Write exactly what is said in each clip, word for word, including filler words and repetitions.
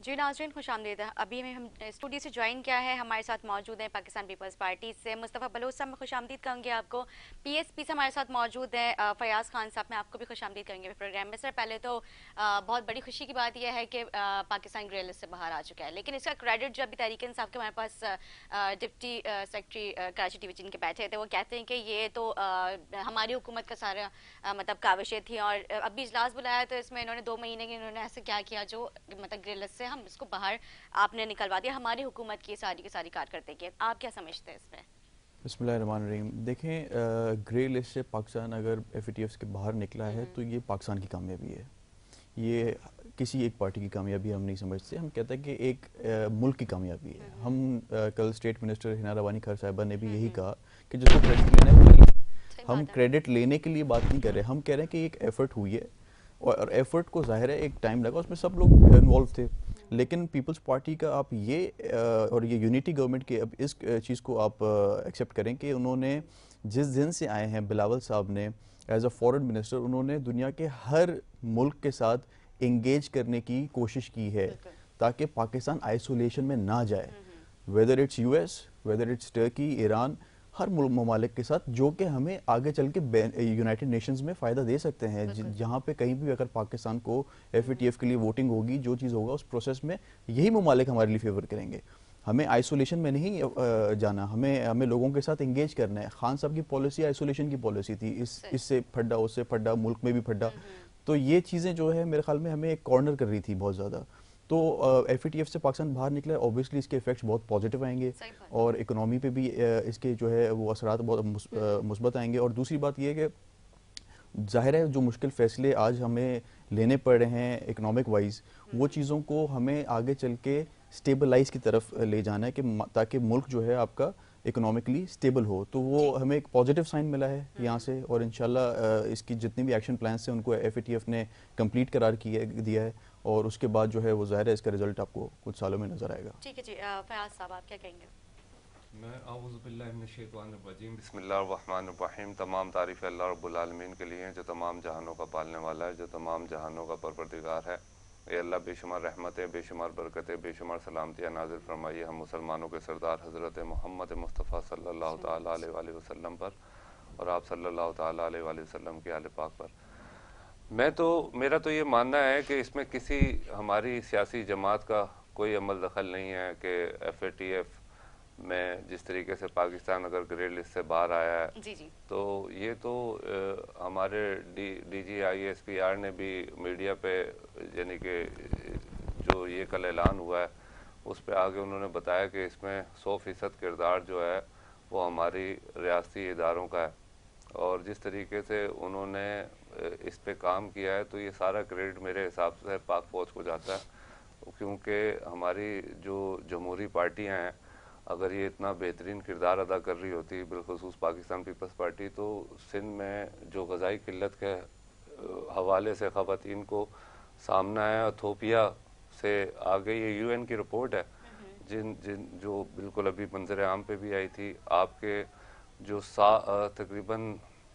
جی ناظرین خوش آمدید. ابھی میں ہم اسٹوڈیو سے جوائن کیا ہے, ہمارے ساتھ موجود ہیں پاکستان پیپلز پارٹی سے مصطفیٰ بلوچ صاحب. میں خوش آمدید کہوں گی آپ کو. پی ایس پی سے ہمارے ساتھ موجود ہیں فیاض خان صاحب. میں آپ کو بھی خوش آمدید کہیں گے پروگرام میں. سر پہلے تو بہت بڑی خوشی کی بات یہ ہے کہ پاکستان گرے لسٹ سے باہر آ چکا ہے, لیکن اس کا کریڈٹ جو ابھی تحریک انصاف کے ہمارے پاس ڈپٹی سیکرٹری کراچی ڈویژن کے بیٹھے تھے, وہ کہتے ہیں کہ یہ تو ہماری حکومت کا سارا مطلب کاوشیں تھیں, اور ابھی اجلاس بلایا تو اس میں انہوں نے دو مہینے کے انہوں نے ایسے کیا کیا جو مطلب گرے لسٹ سے ہم اس کو باہر آپ نے نکلوا دیا. ہماری حکومت کی ساری کی ساری کارکردگی, آپ کیا سمجھتے ہیں اس میں؟ بسم اللہ الرحمن الرحیم. دیکھیں, گرے لسٹ سے پاکستان اگر ایف اے ٹی ایف کے باہر نکلا ہے تو یہ پاکستان کی کامیابی ہے. یہ کسی ایک پارٹی کی کامیابی ہم نہیں سمجھتے, ہم کہتے ہیں کہ ایک ملک کی کامیابی ہے. ہم کل اسٹیٹ منسٹر ہنا روانی خان صاحبہ نے بھی یہی کہا کہ جس کو کریڈٹ لینا ہے وہ لے. ہم کریڈٹ لینے کے لیے بات نہیں کر رہے, ہم کہہ رہے ہیں کہ ایک ایفرٹ ہوئی ہے, اور ایفرٹ کو ظاہر ہے ایک ٹائم لگا, اس میں سب لوگ انوالو تھے. لیکن پیپلز پارٹی کا آپ یہ اور یہ یونٹی گورنمنٹ کے اب اس چیز کو آپ ایکسیپٹ کریں کہ انہوں نے جس دن سے آئے ہیں بلاول صاحب نے ایز اے فورن منسٹر, انہوں نے دنیا کے ہر ملک کے ساتھ انگیج کرنے کی کوشش کی ہے تاکہ پاکستان آئسولیشن میں نہ جائے. Whether it's U S, whether it's Turkey, Iran, ہر ممالک کے ساتھ جو کہ ہمیں آگے چل کے یونائٹڈ نیشنز میں فائدہ دے سکتے ہیں. جہاں پہ کہیں بھی اگر پاکستان کو ایف اے ٹی ایف کے لیے ووٹنگ ہوگی, جو چیز ہوگا اس پروسیس میں یہی ممالک ہمارے لیے فیور کریں گے. ہمیں آئسولیشن میں نہیں جانا, ہمیں ہمیں لوگوں کے ساتھ انگیج کرنا ہے. خان صاحب کی پالیسی آئسولیشن کی پالیسی تھی, اس اس سے پھڈا اس سے پھڈا, ملک میں بھی پھڈا. تو یہ چیزیں جو ہے میرے خیال میں ہمیں ایک کارنر کر رہی تھی بہت زیادہ. تو ایف اے ٹی ایف سے پاکستان باہر نکلا, اوبیسلی اس کے افیکٹس بہت پازیٹیو آئیں گے, اور اکنامی پہ بھی اس کے جو ہے وہ اثرات بہت مثبت آئیں گے. اور دوسری بات یہ ہے کہ ظاہر ہے جو مشکل فیصلے آج ہمیں لینے پڑ رہے ہیں اکنامک وائز, وہ چیزوں کو ہمیں آگے چل کے اسٹیبلائز کی طرف لے جانا ہے, کہ تاکہ ملک جو ہے آپ کا اکنامکلی اسٹیبل ہو. تو وہ ہمیں ایک پازیٹیو سائن ملا ہے یہاں سے, اور انشاءاللہ اس کی جتنی بھی ایکشن پلانس ہیں ان کو ایف اے ٹی ایف نے کمپلیٹ قرار کیا دیا ہے, اور اس کے بعد جو ہے وہ ظاہر ہے اس کا رزلٹ آپ کو کچھ سالوں میں نظر آئے گا. ٹھیک ہے جی, فیاض صاحب آپ کیا کہیں گے؟ میں اعوذ باللہ من الشیطان الرجیم, بسم اللہ الرحمن الرحیم. تمام تعریف اللہ رب العالمین کے لیے جو تمام جہانوں کا پالنے والا ہے, جو تمام جہانوں کا پروردگار ہے. اے اللہ بے شمار رحمتیں, بے شمار برکتیں, بے شمار سلامتیاں نازل فرمائیے ہم مسلمانوں کے سردار حضرت محمد مصطفیٰ صلی اللہ تعالیٰ علیہ وآلہ وسلم پر, اور آپ صلی اللہ تعالیٰ علیہ وآلہ وسلم کے آل پاک پر. میں تو میرا تو یہ ماننا ہے کہ اس میں کسی ہماری سیاسی جماعت کا کوئی عمل دخل نہیں ہے کہ ایف اے ٹی ایف میں جس طریقے سے پاکستان اگر گرے لسٹ سے باہر آیا ہے, جی جی تو یہ تو ہمارے D D G I S P R نے بھی میڈیا پہ, یعنی کہ جو یہ کل اعلان ہوا ہے اس پہ آگے انہوں نے بتایا کہ اس میں سو فیصد کردار جو ہے وہ ہماری ریاستی اداروں کا ہے. اور جس طریقے سے انہوں نے اس پہ کام کیا ہے تو یہ سارا کریڈٹ میرے حساب سے پاک فوج کو جاتا ہے, کیونکہ ہماری جو جمہوری پارٹیاں ہیں اگر یہ اتنا بہترین کردار ادا کر رہی ہوتی, بالخصوص پاکستان پیپلز پارٹی, تو سندھ میں جو غذائی قلت کے حوالے سے خواتین کو سامنا ہے, اتھوپیا سے آگے یہ یو این کی رپورٹ ہے جن جن جو بالکل ابھی منظر عام پہ بھی آئی تھی, آپ کے جو سا تقریباً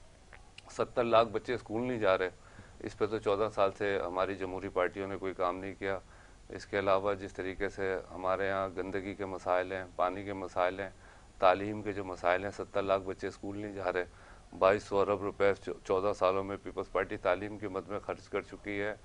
ستر لاکھ بچے اسکول نہیں جا رہے, اس پہ تو چودہ سال سے ہماری جمہوری پارٹیوں نے کوئی کام نہیں کیا. اس کے علاوہ جس طریقے سے ہمارے ہاں گندگی کے مسائل ہیں, پانی کے مسائل ہیں, تعلیم کے جو مسائل ہیں, ستر لاکھ بچے اسکول نہیں جا رہے. بائیس سو ارب روپے چودہ سالوں میں پیپلز پارٹی تعلیم کی مد میں خرچ کر چکی ہے,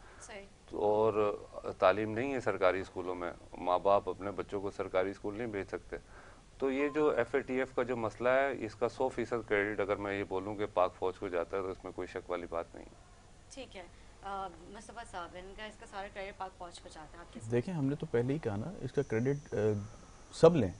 اور تعلیم نہیں ہے سرکاری اسکولوں میں, ماں باپ اپنے بچوں کو سرکاری اسکول نہیں بھیج سکتے. تو یہ جو ایف اے ٹی ایف کا جو مسئلہ ہے, اس کا سو فیصد کریڈٹ اگر میں یہ بولوں کہ پاک فوج کو جاتا ہے تو اس میں کوئی شک والی بات نہیں ہے. ٹھیک ہے, مصطفیٰ صاحب ان کا اس کا سارا کریڈٹ پاک فوج کو جاتا ہے, آپ کیسے؟ دیکھیں, ہم نے تو پہلے ہی کہا نا, اس کا کریڈٹ سب لیں.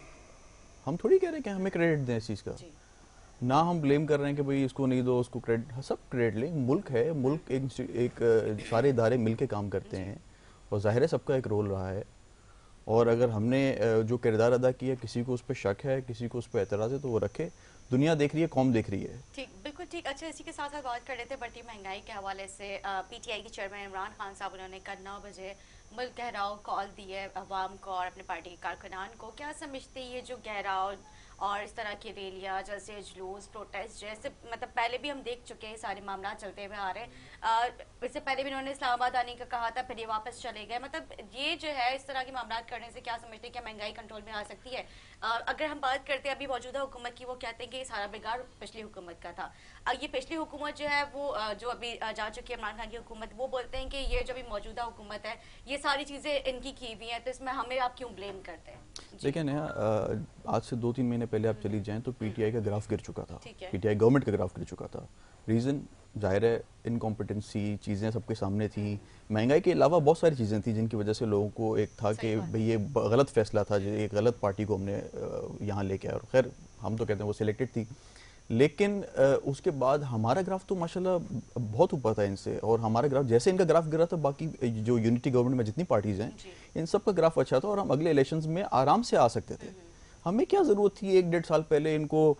ہم تھوڑی کہہ رہے ہیں کہ ہمیں کریڈٹ دیں اس چیز کا, نہ ہم بلیم کر رہے ہیں کہ بھئی اس کو نہیں دو, اس کو کریڈٹ, سب کریڈٹ لیں. ملک ہے, ملک ایک ایک سارے ادارے مل کے کام کرتے ہیں, اور ظاہر ہے سب کا ایک رول رہا ہے. اور اگر ہم نے جو کردار ادا کیا, کسی کو اس پہ شک ہے, کسی کو اس پہ اعتراض ہے, تو وہ رکھے. دنیا دیکھ رہی ہے, قوم دیکھ رہی ہے. ٹھیک, بالکل ٹھیک. اچھا, اسی کے ساتھ ساتھ بات کر رہے تھے بڑھتی مہنگائی کے حوالے سے. پی ٹی آئی کے چیئرمین عمران خان صاحب, انہوں نے کل نو بجے ملک گہراؤ کال دی ہے عوام کو اور اپنے پارٹی کے کارکنان کو. کیا سمجھتے یہ جو گہراؤ اور اس طرح کی ریلیاں جیسے جلوس پروٹیسٹ جیسے مطلب پہلے بھی ہم دیکھ چکے ہیں سارے معاملات چلتے ہوئے آ رہے ہیں. اس سے پہلے بھی انہوں نے اسلام آباد آنے کا کہا تھا, پھر یہ واپس چلے گئے. مطلب یہ جو ہے اس طرح کے معاملات کرنے سے کیا سمجھتے ہیں کہ مہنگائی کنٹرول میں آ سکتی ہے؟ اگر ہم بات کرتے ہیں ابھی موجودہ حکومت کی, وہ کہتے ہیں کہ یہ سارا بگاڑ پچھلی حکومت کا تھا. یہ پچھلی حکومت جو ہے وہ جو ابھی جا چکی ہے عمران خان کی حکومت, وہ بولتے ہیں کہ یہ جو ابھی موجودہ حکومت ہے یہ ساری چیزیں ان کی کی ہوئی ہیں, تو اس میں ہمیں آپ کیوں بلیم کرتے ہیں؟ دیکھیں نا, آج سے دو تین مہینے پہلے آپ چلی جائیں تو پی ٹی آئی کا گراف گر چکا تھا, پی ٹی آئی گورنمنٹ کا گراف گر چکا تھا. ریزن ظاہر ہے انکمپیٹنسی چیزیں سب کے سامنے تھیں, مہنگائی کے علاوہ بہت ساری چیزیں تھیں جن کی وجہ سے لوگوں کو ایک تھا کہ بھئی یہ غلط فیصلہ تھا, ایک غلط پارٹی کو ہم نے یہاں لے کے آیا, اور خیر ہم تو کہتے ہیں وہ سلیکٹڈ تھی. لیکن اس کے بعد ہمارا گراف تو ماشاءاللہ بہت اوپر تھا ان سے, اور ہمارا گراف جیسے ان کا گراف گرا تھا باقی جو یونٹی گورنمنٹ میں جتنی پارٹیز ہیں ان سب کا گراف اچھا تھا, اور ہم اگلے الیکشنز میں آرام سے آ سکتے تھے. ہمیں کیا ضرورت تھی ایک ڈیڑھ سال پہلے ان کو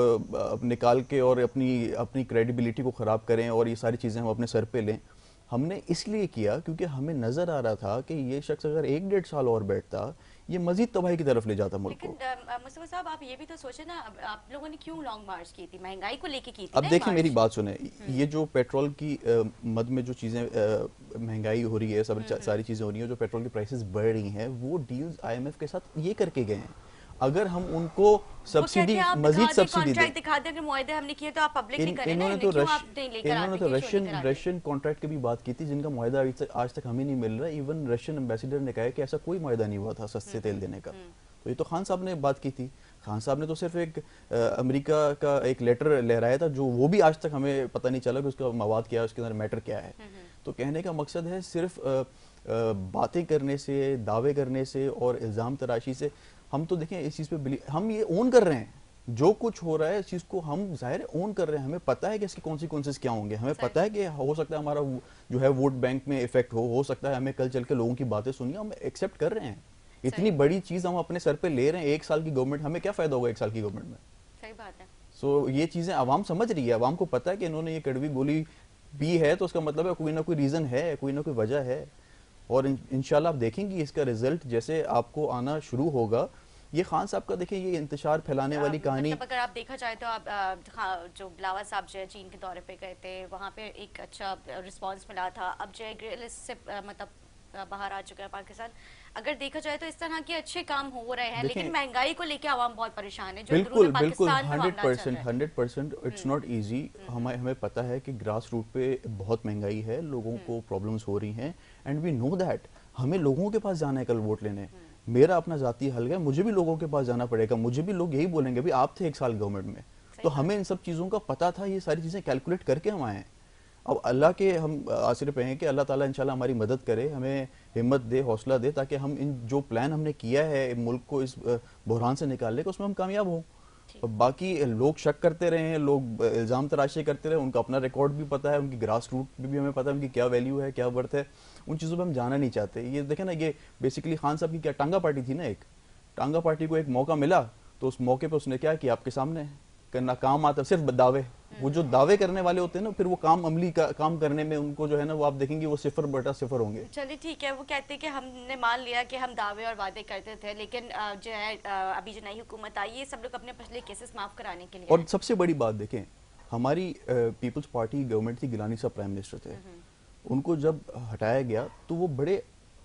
نکال کے اور اپنی اپنی کریڈیبلٹی کو خراب کریں اور یہ ساری چیزیں ہم اپنے سر پہ لیں. ہم نے اس لیے کیا کیونکہ ہمیں نظر آ رہا تھا کہ یہ شخص اگر ایک ڈیڑھ سال اور بیٹھتا یہ مزید تباہی کی طرف لے جاتا ملک کو. لیکن مصطفیٰ صاحب آپ یہ بھی تو سوچیں نا, آپ لوگوں نے کیوں لانگ مارچ کی تھی, مہنگائی کو لے کے کی تھی. اب دیکھیں میری بات سنیں, یہ جو پیٹرول کی مد میں جو چیزیں مہنگائی ہو رہی ہے, سب ساری چیزیں ہو رہی ہیں, جو پیٹرول کی پرائسز بڑھ رہی ہیں, وہ ڈیلز آئی ایم ایف کے ساتھ یہ کر کے گئے ہیں. اگر ہم ان کو سبسیڈی مزید سبسیڈی دیں, دکھا دیں کہ معاہدے ہم نے کیے تو آپ پبلک نہیں کریں نا, انہوں نے تو رشین رشین کانٹریکٹ کی بھی بات کی تھی جن کا معاہدہ آج تک ہمیں نہیں مل رہا. ایون رشین امبیسیڈر نے کہا کہ ایسا کوئی معاہدہ نہیں ہوا تھا سستے تیل دینے کا. تو یہ تو خان صاحب نے بات کی تھی. خان صاحب نے تو صرف ایک امریکہ کا ایک لیٹر لہرایا تھا جو وہ بھی آج تک ہمیں پتہ نہیں چلا کہ اس کا مواد کیا ہے, اس کے اندر میٹر کیا ہے. تو کہنے کا مقصد ہے صرف باتیں کرنے سے, دعوے کرنے سے اور الزام تراشی سے. ہم تو دیکھیں اس چیز پہ ہم یہ اون کر رہے ہیں, جو کچھ ہو رہا ہے اس چیز کو ہم ظاہر اون کر رہے ہیں. ہمیں پتہ ہے کہ اس کی کانسیکوینسز کیا ہوں گے, ہمیں پتہ ہے کہ ہو سکتا ہے ہمارا جو ہے ووٹ بینک میں افیکٹ ہو ہو سکتا ہے ہمیں کل چل کے لوگوں کی باتیں سنی, ہم ایکسیپٹ کر رہے ہیں. اتنی بڑی چیز ہم اپنے سر پہ لے رہے ہیں, ایک سال کی گورنمنٹ, ہمیں کیا فائدہ ہوگا ایک سال کی گورنمنٹ میں؟ صحیح بات ہے. سو یہ چیزیں عوام سمجھ رہی ہے, عوام کو پتہ ہے کہ انہوں نے یہ کڑوی گولی پی ہے تو اس کا مطلب ہے کوئی نہ کوئی ریزن ہے, کوئی نہ کوئی وجہ ہے. اور انشاءاللہ آپ دیکھیں گی اس کا رزلٹ جیسے آپ کو آنا شروع ہوگا. یہ خان صاحب کا دیکھیں یہ انتشار پھیلانے والی کہانی, اگر آپ دیکھا جائے تو آپ جو بلاول صاحب جو ہے چین کے دورے پہ گئے تھے وہاں پہ ایک اچھا رسپانس ملا تھا. اب جو ہے گریل سے مطلب باہر آ چکا ہے پاکستان. اگر دیکھا جائے تو اس طرح کے اچھے کام ہو رہے ہیں, لیکن مہنگائی کو لے کے عوام بہت پریشان ہے. بالکل بالکل hundred percent hundred percent it's not easy. ہمیں ہمیں پتہ ہے کہ گراس روٹ پہ بہت مہنگائی ہے, لوگوں کو پرابلمس ہو رہی ہیں, اینڈ وی نو دیٹ. ہمیں لوگوں کے پاس جانا ہے کل ووٹ لینے. میرا اپنا ذاتی حل ہے, مجھے بھی لوگوں کے پاس جانا پڑے گا, مجھے بھی لوگ یہی بولیں گے بھی آپ تھے ایک سال گورنمنٹ میں, تو ہمیں ان سب چیزوں کا پتہ تھا, یہ ساری چیزیں کیلکولیٹ کر کے ہم آئے ہیں. اب اللہ کے ہم آسرے پہ ہیں کہ اللہ تعالیٰ انشاءاللہ ہماری مدد کرے, ہمیں ہمت دے, حوصلہ دے, تاکہ ہم ان جو پلان ہم نے کیا ہے ملک کو اس بحران سے نکالنے کا اس میں ہم کامیاب ہوں. باقی لوگ شک کرتے رہے ہیں, لوگ الزام تراشی کرتے رہے, ان کا اپنا ریکارڈ بھی پتہ ہے, ان کی گراس روٹ بھی ہمیں پتہ ہے ان کی کیا ویلیو ہے, کیا ورتھ ہے. ان چیزوں پہ ہم جانا نہیں چاہتے. یہ دیکھیں نا, یہ بیسیکلی خان صاحب کی کیا ٹانگا پارٹی تھی نا, ایک ٹانگا پارٹی کو ایک موقع ملا تو اس موقع پہ اس نے کیا کیا آپ کے سامنے کرنا کام آتا صرف دعوے. وہ جو دعوے کرنے والے ہوتے ہیں نا, پھر وہ کام عملی کا کام کرنے میں ان کو جو ہے نا وہ آپ دیکھیں گے وہ صفر بٹا صفر ہوں گے. چلیے ٹھیک ہے, وہ کہتے ہیں کہ ہم نے مان لیا کہ ہم دعوے اور وعدے کرتے تھے, لیکن جو ہے ابھی جو نئی حکومت آئی ہے سب لوگ اپنے پچھلے کیسز معاف کرانے کے لیے. اور سب سے بڑی بات دیکھیں, ہماری پیپلز پارٹی گورنمنٹ تھی, گیلانی صاحب پرائم منسٹر تھے, ان کو جب ہٹایا گیا تو وہ بڑے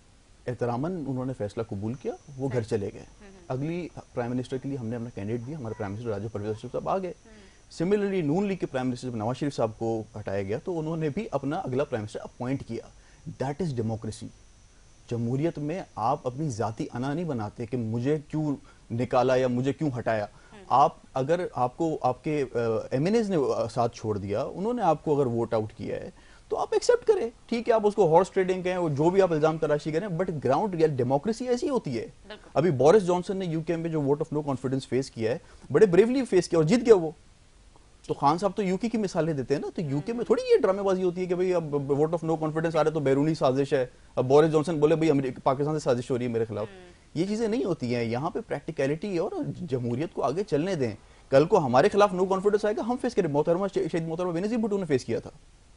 احتراماً انہوں نے فیصلہ قبول کیا, وہ گھر چلے گئے. اگلی پرائم منسٹر کے لیے ہم نے اپنا کینڈیڈیٹ دیا, ہمارے پرائم منسٹر راجہ پرویز صاحب آ گئے. سملرلی نون لیگ کے پرائم منسٹر جب نواز شریف صاحب کو ہٹایا گیا تو انہوں نے بھی اپنا اگلا پرائم منسٹر اپوائنٹ کیا. That is democracy. جمہوریت میں آپ اپنی ذاتی انا نہیں بناتے کہ مجھے کیوں نکالا یا مجھے کیوں ہٹایا. آپ اگر آپ کو آپ کے ایم این ایز نے ساتھ چھوڑ دیا, انہوں نے آپ کو اگر ووٹ آؤٹ کیا ہے تو آپ ایکسیپٹ کریں, ٹھیک ہے, آپ اس کو ہارس ٹریڈنگ کہیں, جو بھی آپ الزام تراشی کریں, بٹ گراؤنڈ ریئل ڈیموکریسی ایسی ہوتی ہے. ابھی بورس جانسن نے یو کے میں جو vote of no confidence face کیا ہے, بڑے بریولی فیس کیا اور جیت گیا وہ. تو خان صاحب تو یو کے کی مثالیں دیتے ہیں نا, تو یو کے میں تھوڑی یہ ڈرامے بازی ہوتی ہے کہ بھئی اب ووٹ آف نو کانفیڈنس آ رہا ہے تو بیرونی سازش ہے, اب بورس جانسن بولے بھئی پاکستان سے سازش ہو رہی ہے میرے خلاف. یہ چیزیں نہیں ہوتی ہیں, یہاں پہ پریکٹیکلٹی اور جمہوریت کو آگے چلنے دیں. کل کو ہمارے خلاف نو کانفیڈنس آئے گا, ہم فیس کریں. محترمہ شہید محترمہ بینظیر بھٹو نے فیس کیا تھا,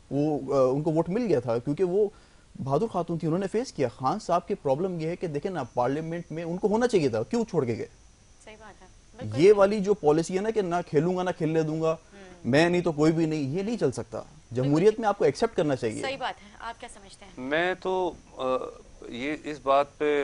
وہ ان کو ووٹ مل گیا تھا کیونکہ وہ بہادر خاتون تھی, انہوں نے فیس کیا. خان صاحب کی پرابلم یہ ہے کہ دیکھیں نا, پارلیمنٹ میں ان کو ہونا چاہیے تھا, کیوں چھوڑ کے گئے؟ صحیح بات ہے. یہ والی جو پالیسی ہے نا کہ نہ کھیلوں گا نہ کھیلنے دوں گا میں نہیں تو کوئی بھی نہیں, یہ نہیں چل سکتا. جمہوریت میں آپ کو ایکسیپٹ کرنا چاہیے. صحیح بات ہے. آپ کیا سمجھتے ہیں؟ میں تو یہ اس بات پہ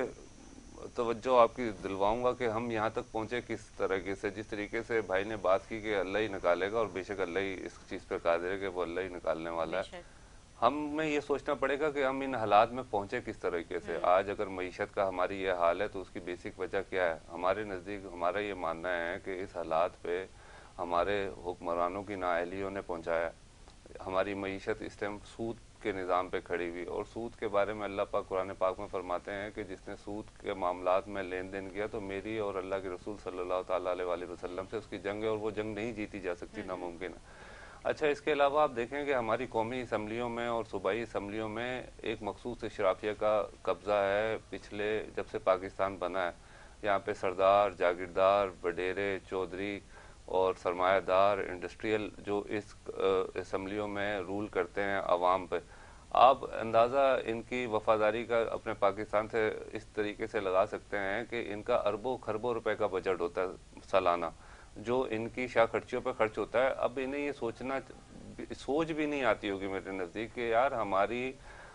توجہ آپ کی دلواؤں گا کہ ہم یہاں تک پہنچے کس طریقے سے. جس طریقے سے بھائی نے بات کی کہ اللہ ہی نکالے گا, اور بے شک اللہ ہی اس چیز پہ قادر ہے کہ وہ اللہ ہی نکالنے والا ہے. ہمیں یہ سوچنا پڑے گا کہ ہم ان حالات میں پہنچے کس طریقے سے. آج اگر معیشت کا ہماری یہ حال ہے تو اس کی بیسک وجہ کیا ہے؟ ہمارے نزدیک ہمارا یہ ماننا ہے کہ اس حالات پہ ہمارے حکمرانوں کی نااہلیوں نے پہنچایا. ہماری معیشت اس ٹائم سود کے نظام پہ کھڑی ہوئی, اور سود کے بارے میں اللہ پاک قرآن پاک میں فرماتے ہیں کہ جس نے سود کے معاملات میں لین دین کیا تو میری اور اللہ کے رسول صلی اللہ تعالیٰ علیہ وسلم سے اس کی جنگ ہے, اور وہ جنگ نہیں جیتی جا سکتی, ناممکن ہے. اچھا, اس کے علاوہ آپ دیکھیں کہ ہماری قومی اسمبلیوں میں اور صوبائی اسمبلیوں میں ایک مخصوص اشرافیہ کا قبضہ ہے پچھلے جب سے پاکستان بنا ہے. یہاں پہ سردار, جاگیردار, وڈیرے, چودھری اور سرمایہ دار, انڈسٹریل جو اس اسمبلیوں میں رول کرتے ہیں عوام پہ, آپ اندازہ ان کی وفاداری کا اپنے پاکستان سے اس طریقے سے لگا سکتے ہیں کہ ان کا اربوں خربوں روپے کا بجٹ ہوتا ہے سالانہ جو ان کی شاہ خرچیوں پہ خرچ ہوتا ہے. اب انہیں یہ سوچنا سوچ بھی نہیں آتی ہوگی میرے نزدیک کہ یار ہماری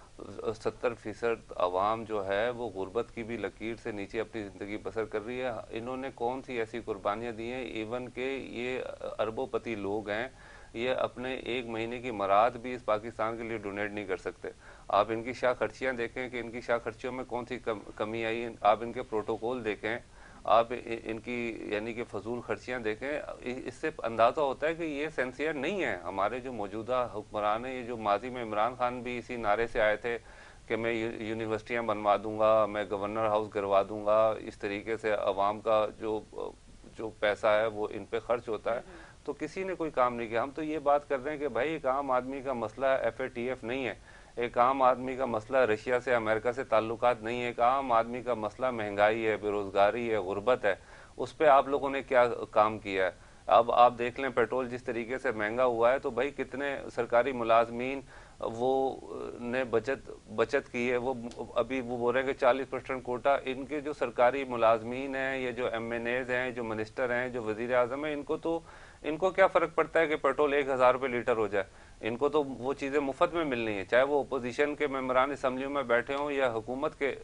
ستر فیصد عوام جو ہے وہ غربت کی بھی لکیر سے نیچے اپنی زندگی بسر کر رہی ہے. انہوں نے کون سی ایسی قربانیاں دی ہیں؟ ایون کہ یہ اربوں پتی لوگ ہیں, یہ اپنے ایک مہینے کی مراد بھی اس پاکستان کے لیے ڈونیٹ نہیں کر سکتے. آپ ان کی شاہ خرچیاں دیکھیں کہ ان کی شاہ خرچیوں میں کون سی کمی آئی. آپ ان کے پروٹوکول دیکھیں, آپ ان کی یعنی کہ فضول خرچیاں دیکھیں. اس سے اندازہ ہوتا ہے کہ یہ سینسیئر نہیں ہے. ہمارے جو موجودہ حکمران ہیں, یہ جو ماضی میں عمران خان بھی اسی نعرے سے آئے تھے کہ میں یونیورسٹیاں بنوا دوں گا, میں گورنر ہاؤس گروا دوں گا, اس طریقے سے عوام کا جو جو پیسہ ہے وہ ان پہ خرچ ہوتا ہے, تو کسی نے کوئی کام نہیں کیا. ہم تو یہ بات کر رہے ہیں کہ بھائی ایک عام آدمی کا مسئلہ ایف اے ٹی ایف نہیں ہے, ایک عام آدمی کا مسئلہ رشیا سے امریکہ سے تعلقات نہیں ہے, ایک عام آدمی کا مسئلہ مہنگائی ہے, بے روزگاری ہے, غربت ہے. اس پہ آپ لوگوں نے کیا کام کیا ہے؟ اب آپ دیکھ لیں پیٹرول جس طریقے سے مہنگا ہوا ہے, تو بھائی کتنے سرکاری ملازمین وہ نے بچت بچت کی ہے. وہ ابھی وہ بول رہے ہیں کہ چالیس پرسنٹ کوٹا. ان کے جو سرکاری ملازمین ہیں, یہ جو ایم این ایز ہیں, جو منسٹر ہیں, جو وزیر اعظم ہیں, ان کو تو ان کو کیا فرق پڑتا ہے کہ پیٹرول ایک ہزار روپے لیٹر ہو جائے؟ ان کو تو وہ چیزیں مفت میں ملنی ہے, چاہے وہ اپوزیشن کے ممبران اسمبلیوں میں بیٹھے ہوں یا حکومت کے.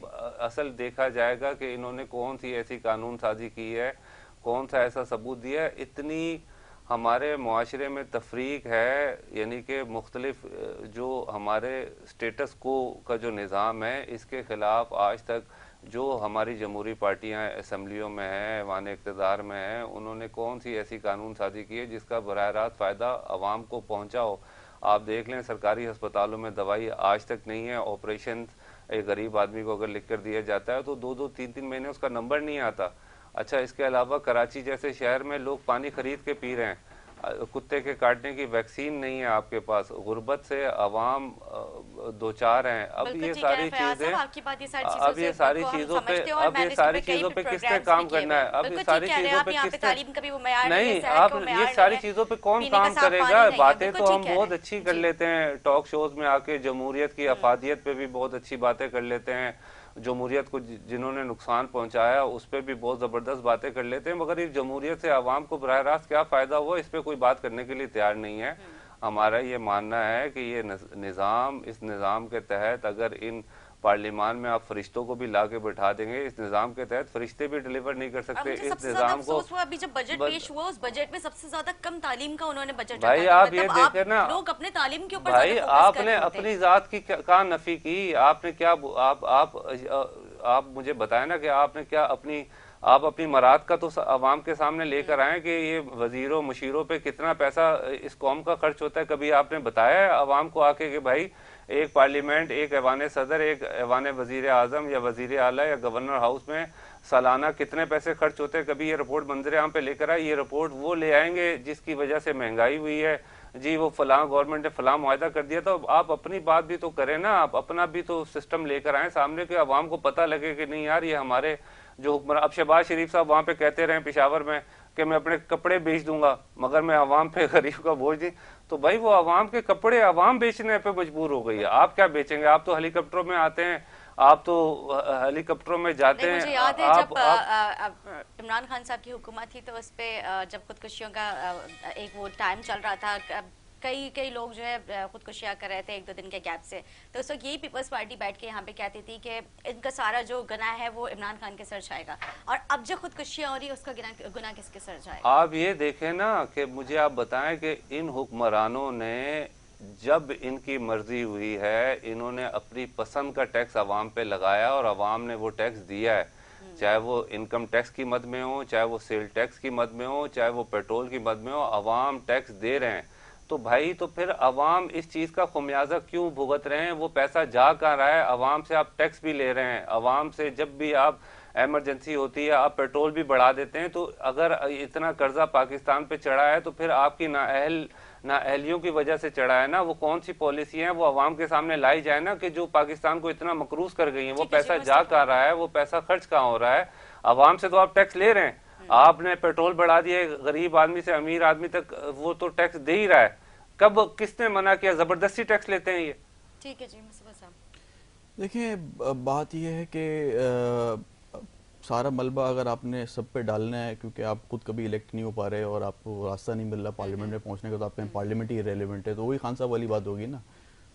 اصل دیکھا جائے گا کہ انہوں نے کون سی ایسی قانون سازی کی ہے, کون سا ایسا ثبوت دیا ہے. اتنی ہمارے معاشرے میں تفریق ہے, یعنی کہ مختلف جو ہمارے سٹیٹس کو کا جو نظام ہے, اس کے خلاف آج تک جو ہماری جمہوری پارٹیاں اسمبلیوں میں ہیں, ایوان اقتدار میں ہیں, انہوں نے کون سی ایسی قانون سازی کی ہے جس کا براہ راست فائدہ عوام کو پہنچا ہو. آپ دیکھ لیں سرکاری ہسپتالوں میں دوائی آج تک نہیں ہے. آپریشن ایک غریب آدمی کو اگر لکھ کر دیا جاتا ہے تو دو دو تین تین مہینے اس کا نمبر نہیں آتا. اچھا, اس کے علاوہ کراچی جیسے شہر میں لوگ پانی خرید کے پی رہے ہیں, کتے کے کاٹنے کی ویکسین نہیں ہے آپ کے پاس, غربت سے عوام دو چار ہیں. اب یہ ساری چیزیں اب یہ ساری چیزوں پہ اب یہ ساری چیزوں پہ کس نے کام کرنا ہے؟ اب یہ ساری چیزوں پہ کس نے نہیں آپ یہ ساری چیزوں پہ کون کام کرے گا؟ باتیں تو ہم بہت اچھی کر لیتے ہیں, ٹاک شوز میں آ کے جمہوریت کی افادیت پہ بھی بہت اچھی باتیں کر لیتے ہیں, جمہوریت کو جنہوں نے نقصان پہنچایا اس پہ بھی بہت زبردست باتیں کر لیتے ہیں, مگر اس جمہوریت سے عوام کو براہ راست کیا فائدہ ہوا اس پہ کوئی بات کرنے کے لیے تیار نہیں ہے. ہمارا یہ ماننا ہے کہ یہ نظام, اس نظام کے تحت اگر ان پارلیمان میں آپ فرشتوں کو بھی لا کے بٹھا دیں گے, اس نظام کے تحت فرشتے بھی ڈیلیور نہیں کر سکتے اس نظام کو. ابھی جب بجٹ پیش ہوا اس بجٹ میں سب سے زیادہ کم تعلیم کا انہوں نے بجٹ بھائی آپ یہ دیکھیں نا, لوگ اپنے تعلیم کے اوپر بھائی آپ نے اپنی ذات کی کہاں نفی کی؟ آپ نے کیا آپ آپ آپ مجھے بتائیں نا کہ آپ نے کیا اپنی آپ اپنی مراد کا تو عوام کے سامنے لے کر آئیں کہ یہ وزیروں مشیروں پہ کتنا پیسہ اس قوم کا خرچ ہوتا ہے. کبھی آپ نے بتایا ہے عوام کو آ کے کہ بھائی ایک پارلیمنٹ, ایک ایوان صدر, ایک ایوان وزیر اعظم یا وزیر اعلیٰ یا گورنر ہاؤس میں سالانہ کتنے پیسے خرچ ہوتے ہیں؟ کبھی یہ رپورٹ منظر عام پہ لے کر آئے؟ یہ رپورٹ وہ لے آئیں گے جس کی وجہ سے مہنگائی ہوئی ہے, جی وہ فلاں گورنمنٹ نے فلاں معاہدہ کر دیا. تو آپ اپنی بات بھی تو کریں نا, آپ اپنا بھی تو سسٹم لے کر آئیں سامنے کہ عوام کو پتہ لگے کہ نہیں یار یہ ہمارے جو حکمران. اب شہباز شریف صاحب وہاں پہ کہتے رہے پشاور میں کہ میں اپنے کپڑے بیچ دوں گا مگر میں عوام پہ غریب کا بوجھ دیں, تو بھائی وہ عوام کے کپڑے عوام بیچنے پہ مجبور ہو گئی ہے. آپ کیا بیچیں گے؟ آپ تو ہیلی کاپٹروں میں آتے ہیں, آپ تو ہیلی کاپٹروں میں جاتے ہیں. مجھے یاد ہے جب عمران خان صاحب کی حکومت تھی تو اس پہ جب خودکشیوں کا ایک وہ ٹائم چل رہا تھا, کئی کئی لوگ جو ہے خودکشیاں کر رہے تھے ایک دو دن کے گیپ سے, تو اس وقت یہی پیپلز پارٹی بیٹھ کے یہاں پہ کہتی تھی کہ ان کا سارا جو گناہ ہے وہ عمران خان کے سر جائے گا, اور اب جو خودکشیاں ہو رہی ہے اس کا گناہ کس کے سر جائے گا؟ آپ یہ دیکھیں نا کہ مجھے آپ بتائیں کہ ان حکمرانوں نے جب ان کی مرضی ہوئی ہے انہوں نے اپنی پسند کا ٹیکس عوام پہ لگایا اور عوام نے وہ ٹیکس دیا ہے, چاہے وہ انکم ٹیکس کی مد میں ہو, چاہے وہ سیل ٹیکس کی مد میں ہو, چاہے وہ پیٹرول کی مد میں ہو, عوام ٹیکس دے رہے ہیں. تو بھائی تو پھر عوام اس چیز کا خمیازہ کیوں بھگت رہے ہیں؟ وہ پیسہ جا کہاں رہا ہے؟ عوام سے آپ ٹیکس بھی لے رہے ہیں, عوام سے جب بھی آپ ایمرجنسی ہوتی ہے آپ پیٹرول بھی بڑھا دیتے ہیں. تو اگر اتنا قرضہ پاکستان پہ چڑھا ہے تو پھر آپ کی نااہل نااہلیوں کی وجہ سے چڑھا ہے نا. وہ کون سی پالیسی ہیں وہ عوام کے سامنے لائی جائے نا کہ جو پاکستان کو اتنا مقروض کر گئی ہیں. وہ پیسہ جا کہاں رہا ہے؟ وہ پیسہ خرچ کہاں ہو رہا ہے؟ عوام سے تو آپ ٹیکس لے رہے ہیں, آپ نے پیٹرول بڑھا دیا, غریب آدمی سے امیر آدمی تک وہ تو ٹیکس دے ہی رہا ہے. کب کس نے منع کیا؟ زبردستی ٹیکس لیتے ہیں یہ. ٹھیک ہے جی مصطفیٰ صاحب. دیکھیں بات یہ ہے کہ سارا ملبہ اگر آپ نے سب پہ ڈالنا ہے, کیونکہ آپ خود کبھی الیکٹ نہیں ہو پا رہے اور آپ کو راستہ نہیں مل رہا پارلیمنٹ میں پہنچنے کا, تو آپ کہیں پارلیمنٹ ہی ریلیونٹ ہے, تو وہی خان صاحب والی بات ہوگی نا.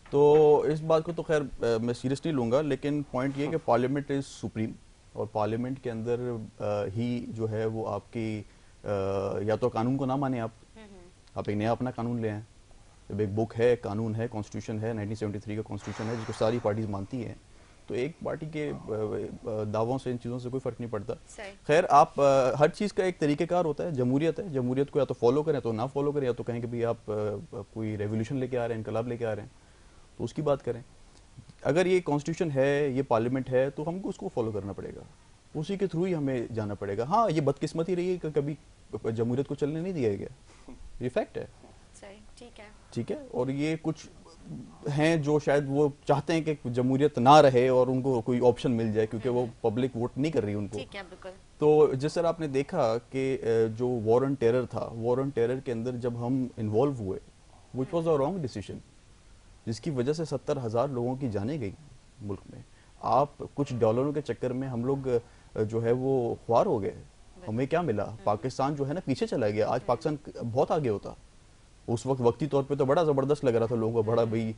تو اس بات کو تو خیر میں سیریسلی لوں گا, لیکن پوائنٹ یہ کہ پارلیمنٹ از سپریم, اور پارلیمنٹ کے اندر ہی جو ہے وہ آپ کی یا تو قانون کو نہ مانیں, آپ آپ ایک نیا اپنا قانون لے آئیں. جب ایک بک ہے, قانون ہے, کانسٹیٹیوشن ہے, نائنٹین سیونٹی تھری کا کانسٹیٹیوشن ہے جس کو ساری پارٹیز مانتی ہیں, تو ایک پارٹی کے دعووں سے ان چیزوں سے کوئی فرق نہیں پڑتا. خیر آپ ہر چیز کا ایک طریقہ کار ہوتا ہے, جمہوریت ہے, جمہوریت کو یا تو فالو کریں تو نہ فالو کریں, یا تو کہیں کہ بھئی آپ کوئی ریولیوشن لے کے آ رہے ہیں, انقلاب لے کے آ رہے ہیں, تو اس کی بات کریں. اگر یہ کانسٹیٹیوشن ہے, یہ پارلیمنٹ ہے, تو ہم کو اس کو فالو کرنا پڑے گا, اسی کے تھرو ہی ہمیں جانا پڑے گا. ہاں یہ بدقسمتی رہی ہے کہ کبھی جمہوریت کو چلنے نہیں دیا گیا, یہ فیکٹ ہے. ٹھیک ہے ٹھیک ہے, اور یہ کچھ ہیں جو شاید وہ چاہتے ہیں کہ جمہوریت نہ رہے اور ان کو کوئی آپشن مل جائے, کیونکہ وہ پبلک ووٹ نہیں کر رہی ان کو. تو جس طرح آپ نے دیکھا کہ جو وار آن ٹیرر تھا, وار آن ٹیرر کے اندر جب ہم انوالو ہوئے, which was a wrong decision, جس کی وجہ سے ستر ہزار لوگوں کی جانیں گئی ملک میں. آپ کچھ ڈالروں کے چکر میں ہم لوگ جو ہے وہ خوار ہو گئے. ہمیں کیا ملا؟ پاکستان جو ہے نا پیچھے چلا گیا. آج پاکستان بہت آگے ہوتا. اس وقت وقتی طور پہ تو بڑا زبردست لگ رہا تھا لوگوں کو, بڑا بھئی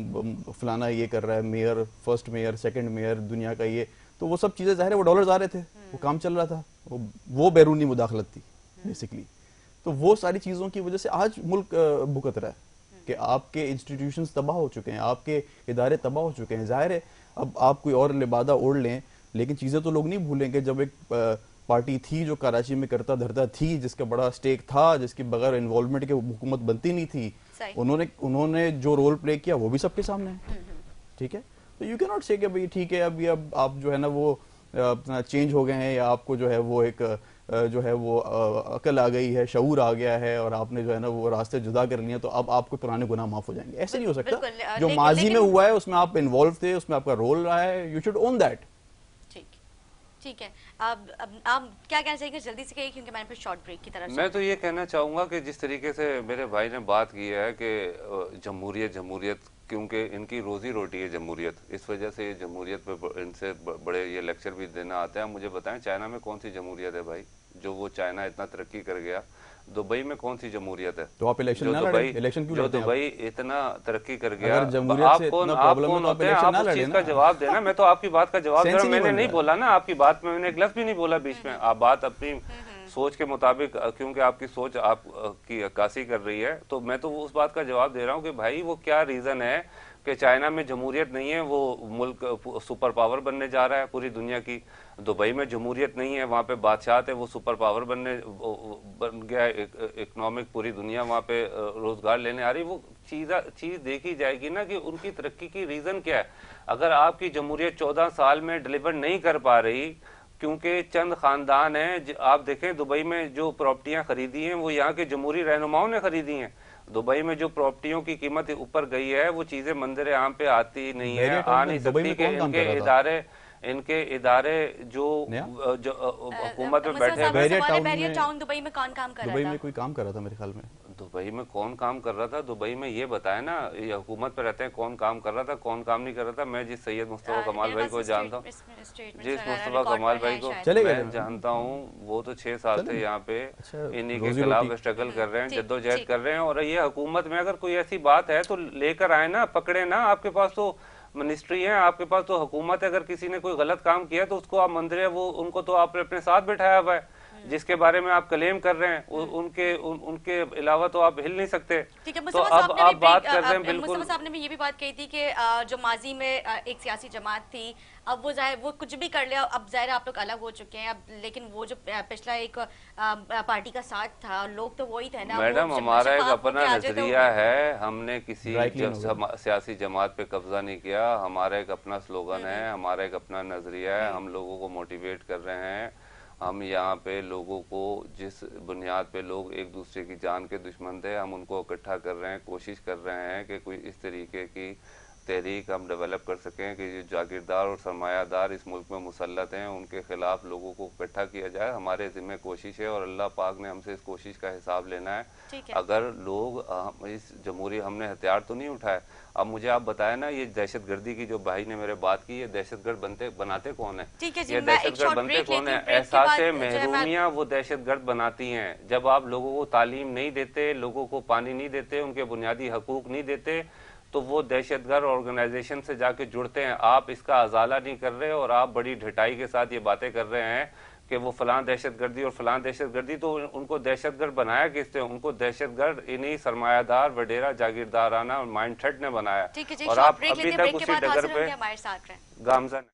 فلانا یہ کر رہا ہے, mayor, first mayor, second mayor دنیا کا یہ, تو وہ سب چیزیں ظاہر ہے وہ ڈالرز آ رہے تھے, وہ کام چل رہا تھا, وہ بیرونی مداخلت تھی بیسیکلی. تو وہ ساری چیزوں کی وجہ سے آج ملک بھگت رہا ہے کہ آپ کے انسٹیٹیوشنز تباہ ہو چکے ہیں, آپ کے ادارے تباہ ہو چکے ہیں. ظاہر ہے اب آپ کوئی اور لبادہ اوڑھ لیں, لیکن چیزیں تو لوگ نہیں بھولیں گے. جب ایک پارٹی تھی جو کراچی میں کرتا دھرتا تھی, جس کا بڑا سٹیک تھا, جس کے بغیر انوالومنٹ کے حکومت بنتی نہیں تھی, انہوں نے انہوں نے جو رول پلے کیا وہ بھی سب کے سامنے ہے. ٹھیک ہے, تو یو کی ناٹ سے کہ بھئی ٹھیک ہے ابھی اب آپ جو ہے نا وہ اپنا چینج ہو گئے ہیں, یا آپ کو جو ہے وہ ایک جو ہے وہ عقل آ گئی ہے, شعور آ گیا ہے, اور آپ نے جو ہے نا وہ راستے جدا کر لیے, تو اب آپ کو پرانے گناہ معاف ہو جائیں گے. ایسے نہیں ہو سکتا. جو ماضی میں ہوا ہے اس میں آپ انوالو تھے, اس میں آپ کا رول رہا ہے, یو شوڈ اون دیٹ. ٹھیک ہے, آپ آپ کیا کہنا چاہیے جلدی سے کہیے, کیونکہ میں نے پھر شارٹ بریک کی طرف. میں تو یہ کہنا چاہوں گا کہ جس طریقے سے میرے بھائی نے بات کی ہے کہ جمہوریت جمہوریت کیونکہ ان کی روزی روٹی ہے جمہوریت, اس وجہ سے یہ جمہوریت پہ ان سے بڑے یہ لیکچر بھی دینا آتے ہیں. مجھے بتائیں چائنا میں کون سی جمہوریت ہے بھائی, جو وہ چائنا اتنا ترقی کر گیا؟ دبئی میں کون سی جمہوریت ہے؟ تو آپ الیکشن نہ لڑیں, الیکشن کیوں لڑتے ہیں؟ جو دبئی اتنا ترقی کر گیا, آپ کون آپ کون ہوتے ہیں؟ آپ اس چیز کا جواب دینا. میں تو آپ کی بات کا جواب دے رہا ہوں, میں نے نہیں بولا نا آپ کی بات میں, میں نے ایک لفظ بھی نہیں بولا بیچ میں. آپ بات اپنی سوچ کے مطابق, کیونکہ آپ کی سوچ آپ کی عکاسی کر رہی ہے, تو میں تو اس بات کا جواب دے رہا ہوں کہ بھائی وہ کیا ریزن ہے کہ چائنا میں جمہوریت نہیں ہے, وہ ملک سپر پاور بننے جا رہا ہے پوری دنیا کی. دبئی میں جمہوریت نہیں ہے, وہاں پہ بادشاہت ہے, وہ سپر پاور بننے بن گیا, اکنامک پوری دنیا وہاں پہ روزگار لینے آ رہی. وہ چیز چیز دیکھی جائے گی نا کہ ان کی ترقی کی ریزن کیا ہے. اگر آپ کی جمہوریت چودہ سال میں ڈلیور نہیں کر پا رہی کیونکہ چند خاندان ہیں, آپ دیکھیں دبئی میں جو پراپرٹیاں خریدی ہیں وہ یہاں کے جمہوری رہنماؤں نے خریدی ہیں. دبئی میں جو پراپرٹیوں کی قیمت اوپر گئی ہے وہ چیزیں منظر عام پہ آتی نہیں ہے, آ نہیں سکتی کہ ان کے ادارے ان کے ادارے جو حکومت میں بیٹھے ہیں. بحریہ ٹاؤن دبئی میں کون کام کر رہا تھا؟ دبئی میں کوئی کام کر رہا تھا میرے خیال میں. दुबई में कौन काम कर रहा था, दुबई में ये बताया ना, ये हुकूमत पे रहते हैं, कौन काम कर रहा था, कौन काम नहीं कर रहा था। मैं जिस सैयद मुस्तफ़ा कमाल भाई को जानता हूँ, जिस मुस्तफ़ा कमाल भाई को मैं जानता हूँ, वो तो छह साल से यहाँ पे इन्हीं के खिलाफ स्ट्रगल कर रहे हैं, जद्दोजहद कर रहे हैं। और ये हुकूमत में अगर कोई ऐसी बात है तो लेकर आए ना, पकड़े ना। आपके पास तो मिनिस्ट्री है, आपके पास तो हुकूमत है। अगर किसी ने कोई गलत काम किया तो उसको आप मंत्री है, वो उनको तो आपने अपने साथ बिठाया हुआ है, जिसके बारे में आप क्लेम कर रहे हैं, उ, उनके उन, उनके अलावा तो आप हिल नहीं सकते। तो अब आप बात कर रहे हैं बिल्कुल। मुस्तफा साहब ने भी ये भी बात कही थी कि जो माजी में एक सियासी जमात थी, अब वो जाहिर वो कुछ भी कर लिया, अब जाहिर आप लोग अलग हो चुके हैं अब, लेकिन वो जो पिछला एक पार्टी का साथ था, लोग तो वही थे ना। मैडम हमारा एक अपना नजरिया है, हमने किसी सियासी जमात पे कब्जा नहीं किया। हमारा एक अपना स्लोगन है, हमारा एक अपना नजरिया है, हम लोगों को मोटिवेट कर रहे हैं। हम यहाँ पे लोगों को जिस बुनियाद पे लोग एक दूसरे की जान के दुश्मन थे, हम उनको इकट्ठा कर रहे हैं, कोशिश कर रहे हैं कि कोई इस तरीके की तहरीक हम डेवलप कर सकें कि जो जागीरदार और सरमायादार इस मुल्क में मुसल्लत हैं, उनके खिलाफ लोगों को इकट्ठा किया जाए। हमारे ज़िम्मे कोशिश है और अल्लाह पाक ने हमसे इस कोशिश का हिसाब लेना है। अगर लोग इस जमहूरी, हमने हथियार तो नहीं उठाए। अब मुझे आप बताया ना, ये दहशतगर्दी की जो भाई ने मेरे बात की, ये दहशतगर्द बनते बनाते कौन है, ये दहशतगर्द बनते कौन है? एहसास महरूमियाँ वो दहशतगर्द बनाती हैं। जब आप लोगों को तालीम नहीं देते, लोगों को पानी नहीं देते, उनके बुनियादी हकूक नहीं देते, तो वो दहशतगर्द ऑर्गेनाइजेशन से जाके जुड़ते हैं। आप इसका अजाला नहीं कर रहे और आप बड़ी ढिठाई के साथ ये बातें कर रहे हैं कि वो फलां दहशतगर्दी और फलां दहशतगर्दी। तो उनको दहशतगर्द बनाया किसने? उनको दहशतगर्द इन्हीं सरमायादार, वडेरा, जागीरदाराना और माइंडसेट ने बनाया। और आप अभी तक उसी डगर पे गामजन।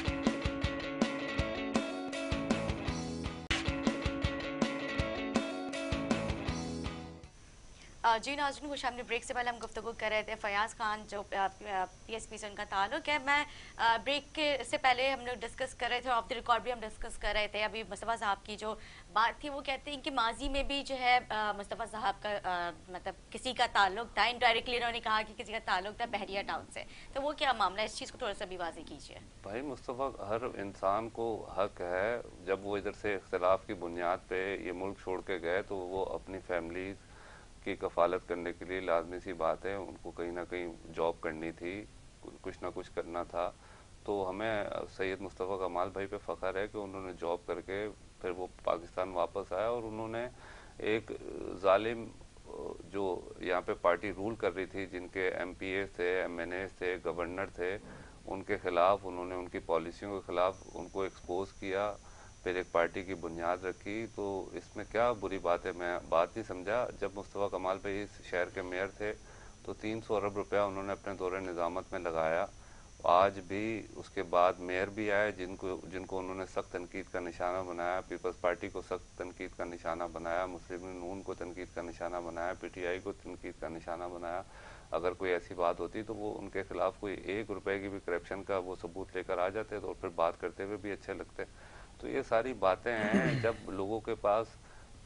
जी नाज़रीन, कुछ हमने ब्रेक से पहले हम गुफ्तगू कर रहे थे फयाज खान जो पीएसपी से उनका ताल्लुक है। मैं ब्रेक के से पहले हम लोग डिस्कस कर रहे थे, ऑफ द रिकॉर्ड भी हम डिस्कस कर रहे थे। अभी मुस्तफ़ा साहब की जो बात थी, वो कहते हैं कि माजी में भी जो है मुस्तफ़ा साहब का आ, मतलब किसी का ताल्लुक था, इनडायरेक्टली उन्होंने कहा कि किसी का ताल्लुक था बहरिया टाउन से। तो वो क्या मामला है, इस चीज़ को थोड़ा सा भी वाज़ेह कीजिए। भाई मुस्तफ़ा, हर इंसान को हक है, जब वो इधर से इख्तिलाफ की बुनियाद पे ये मुल्क छोड़ के गए तो वो अपनी फैमिली की कफालत करने के लिए लाजमी सी बात है, उनको कहीं ना कहीं जॉब करनी थी, कुछ ना कुछ करना था। तो हमें सैयद मुस्तफ़ा कमाल भाई पे फ़ख्र है कि उन्होंने जॉब करके फिर वो पाकिस्तान वापस आया और उन्होंने एक जालिम जो यहाँ पे पार्टी रूल कर रही थी, जिनके एम पी ए थे, एम एन ए थे, गवर्नर थे, उनके ख़िलाफ़ उन्होंने, उनकी पॉलिसियों के ख़िलाफ़ उनको एक्सपोज किया, फिर एक पार्टी की बुनियाद रखी। तो इसमें क्या बुरी बात है? मैं बात नहीं समझा। जब मुस्तफ़ा कमाल भाई इस शहर के मेयर थे तो तीन सौ अरब रुपया उन्होंने अपने दौरे निज़ामत में लगाया। आज भी उसके बाद मेयर भी आए जिनको जिनको उन्होंने सख्त तनकीद का निशाना बनाया, पीपल्स पार्टी को सख्त तनकीद का निशाना बनाया, मुस्लिम नून को तनकीद का निशाना बनाया, पी टी आई को तनकीद का निशाना बनाया। अगर कोई ऐसी बात होती तो वो उनके खिलाफ कोई एक रुपए की भी करप्शन का वो सबूत लेकर आ जाते तो फिर बात करते हुए भी अच्छे लगते। तो ये सारी बातें हैं, जब लोगों के पास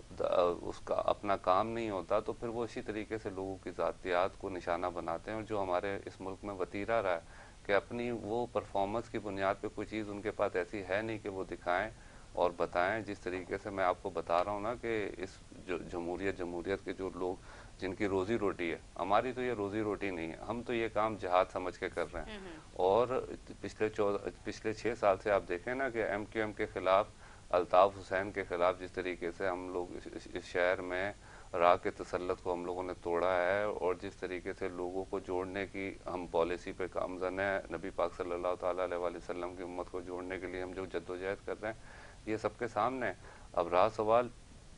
उसका अपना काम नहीं होता तो फिर वो इसी तरीके से लोगों की ज़ातियात को निशाना बनाते हैं। और जो हमारे इस मुल्क में वतीरा रहा है कि अपनी वो परफॉर्मेंस की बुनियाद पे कोई चीज़ उनके पास ऐसी है नहीं कि वो दिखाएं और बताएं। जिस तरीके से मैं आपको बता रहा हूँ ना कि इस जो जमहूरियत जमहूरियत के जो लोग जिनकी रोज़ी रोटी है, हमारी तो ये रोज़ी रोटी नहीं है, हम तो ये काम जिहाद समझ के कर रहे हैं। और पिछले चौदह पिछले छः साल से आप देखें ना कि एम क्यू एम के ख़िलाफ़, अल्ताफ़ हुसैन के ख़िलाफ़ जिस तरीके से हम लोग इस, इस, इस शहर में राह के तसल्लुत को हम लोगों ने तोड़ा है, और जिस तरीके से लोगों को जोड़ने की हम पॉलिसी पे कामज़न है, नबी पाक सल्लल्लाहु ताला अलैहि वसल्लम की उम्मत को जोड़ने के लिए हम जो जद्दोजहद कर रहे हैं, ये सबके सामने। अब रहा सवाल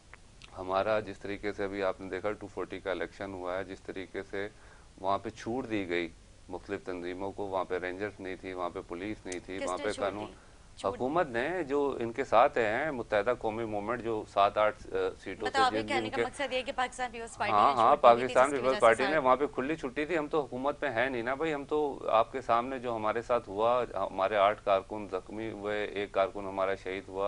हमारा, जिस तरीके से अभी आपने देखा टू फोर्टी का इलेक्शन हुआ है, जिस तरीके से वहाँ पे छूट दी गई मुख्तलिफ तंजीमों को, वहाँ पे रेंजर्स नहीं थी, वहाँ पे पुलिस नहीं थी, वहाँ पे कानून हुकूमत ने जो इनके साथ हैं मुत्तहिदा कौमी मूवमेंट जो सात आठ सीटों मतलब से कहने का मकसद ये कि पाकिस्तान पीपल्स पार्टी हाँ ने हाँ छूट पाकिस्तान दी थी, पीपल्स पार्टी ने वहाँ पे खुली छुट्टी थी। हम तो हुकूमत में है नहीं ना भाई, हम तो आपके सामने जो हमारे साथ हुआ, हमारे आठ कारकुन जख्मी हुए, एक कारकुन हमारा शहीद हुआ,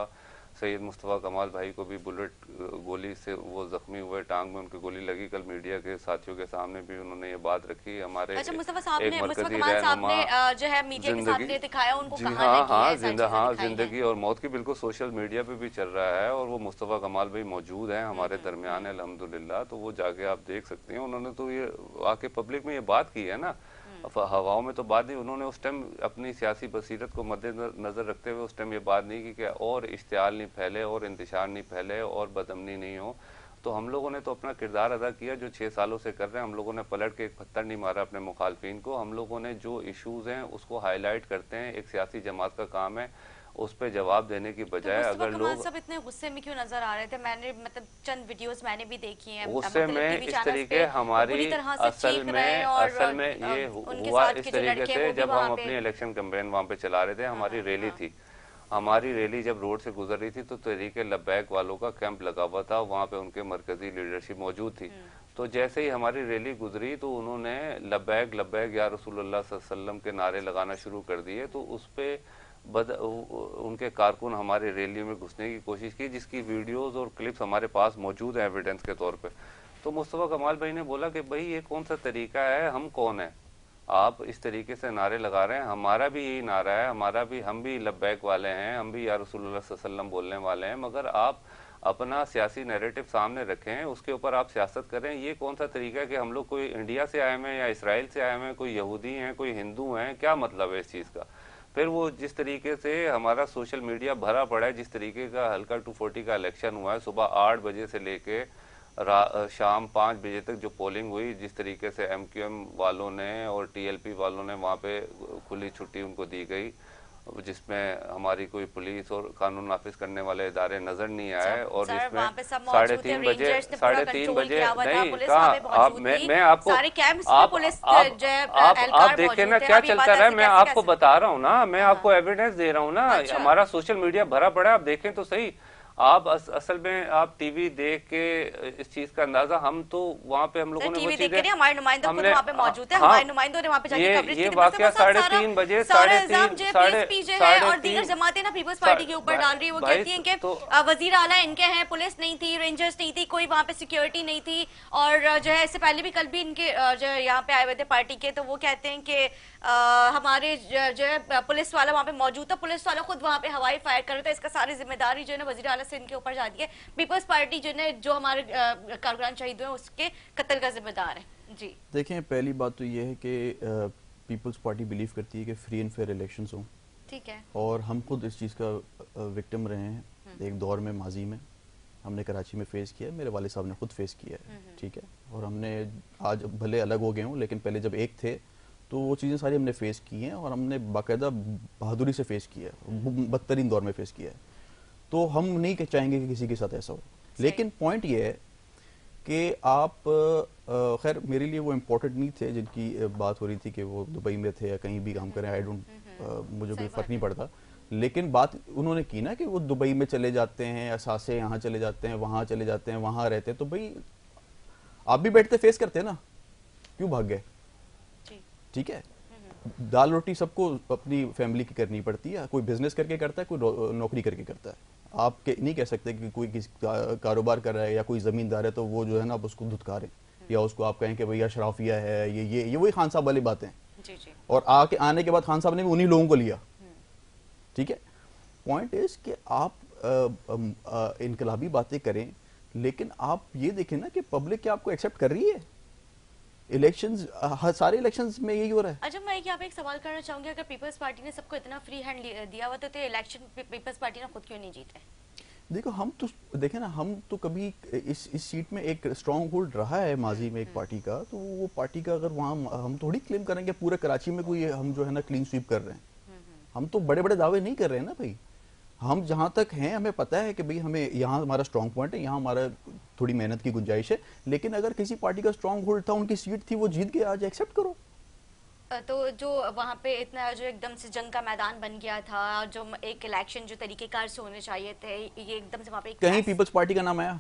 سید مصطفیٰ کمال بھائی کو بھی بلٹ گولی سے وہ زخمی ہوئے, ٹانگ میں ان کی گولی لگی. کل میڈیا کے ساتھیوں کے سامنے بھی انہوں نے یہ بات رکھی. ہمارے اچھا مصطفیٰ صاحب ایک نے مصطفیٰ مرکزی کمال صاحب رہنما نے جو ہے میڈیا کے سامنے دکھایا, ان کو جی کہاں ہاں لگی ہاں ہے زندہ ہاں زندگی اور موت کی بالکل سوشل میڈیا پہ بھی چل رہا ہے, اور وہ مصطفیٰ کمال بھائی موجود ہیں ہمارے درمیان الحمدللہ. تو وہ جا کے آپ دیکھ سکتے ہیں, انہوں نے تو یہ آ کے پبلک میں یہ بات کی ہے نا, ہواؤں میں تو بات نہیں. انہوں نے اس ٹائم اپنی سیاسی بصیرت کو مد نظر رکھتے ہوئے اس ٹائم یہ بات نہیں کی کہ اور اشتعال نہیں پھیلے اور انتشار نہیں پھیلے اور بدامنی نہیں ہو. تو ہم لوگوں نے تو اپنا کردار ادا کیا جو چھ سالوں سے کر رہے ہیں. ہم لوگوں نے پلٹ کے ایک پتھر نہیں مارا اپنے مخالفین کو. ہم لوگوں نے جو ایشوز ہیں اس کو ہائی لائٹ کرتے ہیں, ایک سیاسی جماعت کا کام ہے, اس پہ جواب دینے کی بجائے اگر لوگ سب اتنے غصے میں کیوں نظر آ رہے تھے؟ میں نے مطلب چند ویڈیوز میں نے بھی دیکھی ہیں غصے میں اس طریقے ہماری اصل میں اصل میں یہ ہوا اس طریقے سے جب ہم اپنی الیکشن کیمپین وہاں پہ چلا رہے تھے. ہماری ریلی تھی, ہماری ریلی جب روڈ سے گزر رہی تھی تو تحریک لبیک والوں کا کیمپ لگا ہوا تھا, وہاں پہ ان کے مرکزی لیڈرشپ موجود تھی. تو جیسے ہی ہماری ریلی گزری تو انہوں نے لبیک لبیک یا رسول اللہ صلی اللہ علیہ وسلم کے نعرے لگانا شروع کر دیے. تو اس پہ بد ان کے کارکن ہمارے ریلی میں گھسنے کی کوشش کی, جس کی ویڈیوز اور کلپس ہمارے پاس موجود ہیں ایویڈنس کے طور پہ. تو مصطفیٰ کمال بھائی نے بولا کہ بھائی یہ کون سا طریقہ ہے, ہم کون ہیں, آپ اس طریقے سے نعرے لگا رہے ہیں, ہمارا بھی یہی نعرہ ہے, ہمارا بھی ہم بھی لبیک والے ہیں, ہم بھی یا رسول اللہ صلی اللہ علیہ وسلم بولنے والے ہیں, مگر آپ اپنا سیاسی نیریٹو سامنے رکھیں, اس کے اوپر آپ سیاست کریں. یہ کون سا طریقہ ہے کہ ہم لوگ کوئی انڈیا سے آئے ہیں یا اسرائیل سے آئے ہیں, کوئی یہودی ہیں, کوئی ہندو ہیں, کیا مطلب ہے اس چیز کا؟ پھر وہ جس طریقے سے ہمارا سوشل میڈیا بھرا پڑا ہے, جس طریقے کا ہلکا ٹو فورٹی کا الیکشن ہوا ہے, صبح آٹھ بجے سے لے کے شام پانچ بجے تک جو پولنگ ہوئی, جس طریقے سے ایم کیو ایم والوں نے اور ٹی ایل پی والوں نے وہاں پہ کھلی چھٹی ان کو دی گئی, جس میں ہماری کوئی پولیس اور قانون نافذ کرنے والے ادارے نظر نہیں آئے, اور جس میں ساڑھے تین بجے ساڑھے تین بجے نہیں کہا آپ میں آپ کو آپ دیکھیں نا کیا چلتا رہا ہے. میں آپ کو بتا رہا ہوں نا, میں آپ کو ایویڈنس دے رہا ہوں نا, ہمارا سوشل میڈیا بھرا پڑا ہے, آپ دیکھیں تو صحیح. آپ اصل میں آپ ٹی وی دیکھ کے اس چیز کا اندازہ, ہم تو وہاں پہ ہم لوگوں نے وہ چیزیں ہمارے نمائندے خود وہاں پہ موجود ہیں, ہمارے نمائندوں نے وہاں پہ جا کے کوریج کی. یہ واقعہ ساڑھے تین بجے ساڑھے تین ساڑھے اور دیگر جماعتیں نا پیپلز پارٹی کے اوپر ڈال رہی ہے. وہ کہتی ہیں کہ وزیر اعلیٰ ان کے ہیں, پولیس نہیں تھی, رینجرز نہیں تھی, کوئی وہاں پہ سیکیورٹی نہیں تھی, اور جو ہے اس سے پہلے بھی کل بھی ان کے جو یہاں پہ آئے ہوئے تھے پارٹی کے, تو وہ کہتے ہیں کہ ہمارے جو ہے پولیس والا وہاں پہ موجود تھا, پولیس والا خود وہاں پہ ہوائی فائر کر رہا تھا. اس کا ساری ذمہ داری جو ہے نا وزیر اعلیٰ سے ان کے اوپر جاتی ہے. پیپلز پارٹی جو ہے جو ہمارے کارکنان شہید ہوئے اس کے قتل کا ذمہ دار ہے. جی دیکھیں, پہلی بات تو یہ ہے کہ پیپلز پارٹی بلیو کرتی ہے کہ فری اینڈ فیئر الیکشنز ہوں, ٹھیک ہے, اور ہم خود اس چیز کا وکٹم رہے ہیں ایک دور میں, ماضی میں ہم نے کراچی میں فیس کیا ہے, میرے والد صاحب نے خود فیس کیا ہے, ٹھیک ہے, اور ہم نے آج بھلے الگ ہو گئے ہوں لیکن پہلے جب ایک تھے تو وہ چیزیں ساری ہم نے فیس کی ہیں, اور ہم نے باقاعدہ بہادری سے فیس کیا ہے, بدترین دور میں فیس کیا ہے. تو ہم نہیں چاہیں گے کہ کسی کے ساتھ ایسا ہو. لیکن پوائنٹ یہ ہے کہ آپ خیر میرے لیے وہ امپورٹنٹ نہیں تھے جن کی بات ہو رہی تھی کہ وہ دبئی میں تھے یا کہیں بھی کام کریں, آئی ڈونٹ مجھے کوئی فرق نہیں پڑتا. لیکن بات انہوں نے کی نا کہ وہ دبئی میں چلے جاتے ہیں, اثاثے یہاں چلے جاتے ہیں, وہاں چلے جاتے ہیں, وہاں رہتے ہیں, تو بھائی آپ بھی بیٹھتے فیس کرتے نا, کیوں بھاگ گئے؟ ٹھیک ہے, دال روٹی سب کو اپنی فیملی کی کرنی پڑتی ہے, کوئی بزنس کر کے کرتا ہے, کوئی نوکری کر کے کرتا ہے. آپ نہیں کہہ سکتے کہ کوئی کسی کاروبار کر رہا ہے یا کوئی زمیندار ہے تو وہ جو ہے نا آپ اس کو دھتکاریں یا اس کو آپ کہیں کہ بھئی اشرافیہ ہے, یہ یہ یہ وہی خان صاحب والی باتیں ہیں. اور آ کے آنے کے بعد خان صاحب نے بھی انہی لوگوں کو لیا. ٹھیک ہے, پوائنٹ از کہ آپ انقلابی باتیں کریں لیکن آپ یہ دیکھیں نا کہ پبلک کیا آپ کو ایکسیپٹ کر رہی ہے. الیکشنز سارے الیکشنز میں یہی ہو رہا ہے. اچھا میں یہاں پہ ایک سوال کرنا چاہوں گی, اگر پیپلز پارٹی نے سب کو اتنا فری ہینڈ دیا ہوا تو الیکشن پیپلز پارٹی نے خود کیوں نہیں جیتے؟ دیکھو ہم تو دیکھیں نا, ہم تو کبھی اس اس سیٹ میں ایک اسٹرانگ ہولڈ رہا ہے ماضی میں ایک پارٹی کا, تو وہ پارٹی کا اگر وہاں ہم تھوڑی کلیم کریں گے پورے کراچی میں کوئی ہم جو ہے نا کلین سویپ کر رہے ہیں. ہم تو بڑے بڑے دعوے نہیں کر رہے ہیں نا بھائی. ہم جہاں تک ہیں ہمیں پتہ ہے کہ بھئی ہمیں یہاں ہمارا اسٹرانگ پوائنٹ ہے, یہاں ہمارا تھوڑی محنت کی گنجائش ہے, لیکن اگر کسی پارٹی کا اسٹرانگ ہولڈ تھا, ان کی سیٹ تھی, وہ جیت گیا, آج ایکسیپٹ کرو. تو جو وہاں پہ اتنا جو ایک دم سے جنگ کا میدان بن گیا تھا, جو ایک الیکشن جو طریقہ کار سے ہونے چاہیے تھے, یہ ایک دم سے وہاں پہ کہیں پیپلز پارٹی کا نام آیا؟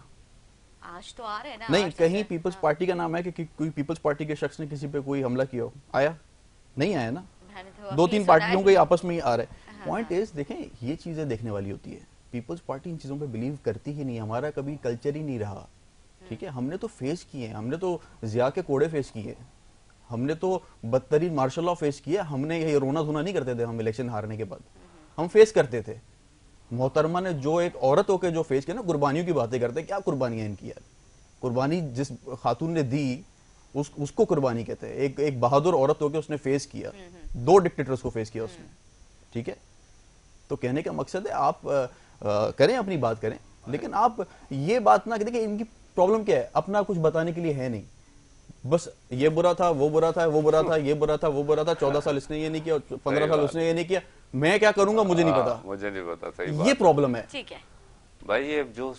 آج تو آ رہے ہیں نا. نہیں, کہیں پیپلز پارٹی کا نام ہے کہ کوئی پیپلز پارٹی کے شخص نے کسی پہ کوئی حملہ کیا ہو؟ آیا نہیں آیا نا. دو تین پارٹیوں کے آپس میں ہی آ رہا ہے. پوائنٹ از دیکھیں یہ چیزیں دیکھنے والی ہوتی ہے. پیپلز پارٹی ان چیزوں پہ بلیو کرتی ہی نہیں, ہمارا کبھی کلچر ہی نہیں رہا, ٹھیک ہے. ہم نے تو فیس کیے ہیں, ہم نے تو ضیاء کے کوڑے فیس کیے, ہم نے تو بدترین مارشل لا فیس کیا. ہم نے یہ رونا دھونا نہیں کرتے تھے ہم الیکشن ہارنے کے بعد, ہم فیس کرتے تھے. محترمہ نے جو ایک عورت ہو کے جو فیس کیا نا, قربانیوں کی باتیں کرتے ہیں, کیا قربانیاں ان کی یار. قربانی جس خاتون نے دی اس اس کو قربانی کہتے ہیں. ایک ایک بہادر عورت ہو کے اس نے فیس کیا, دو ڈکٹیٹرز کو فیس کیا اس نے, ٹھیک ہے. تو کہنے کا مقصد ہے آپ کریں اپنی بات کریں, لیکن آپ یہ بات نہ کریں کہ ان کی پرابلم کیا ہے, اپنا کچھ بتانے کے لیے ہے نہیں. بس یہ برا تھا, وہ برا تھا, وہ برا تھا, یہ برا تھا, وہ برا تھا, چودہ سال اس نے یہ نہیں کیا, پندرہ سال اس نے یہ نہیں کیا, میں کیا کروں گا مجھے نہیں پتا. مجھے نہیں پتا, صحیح بات. یہ پرابلم ہے. ٹھیک ہے بھائی. یہ جو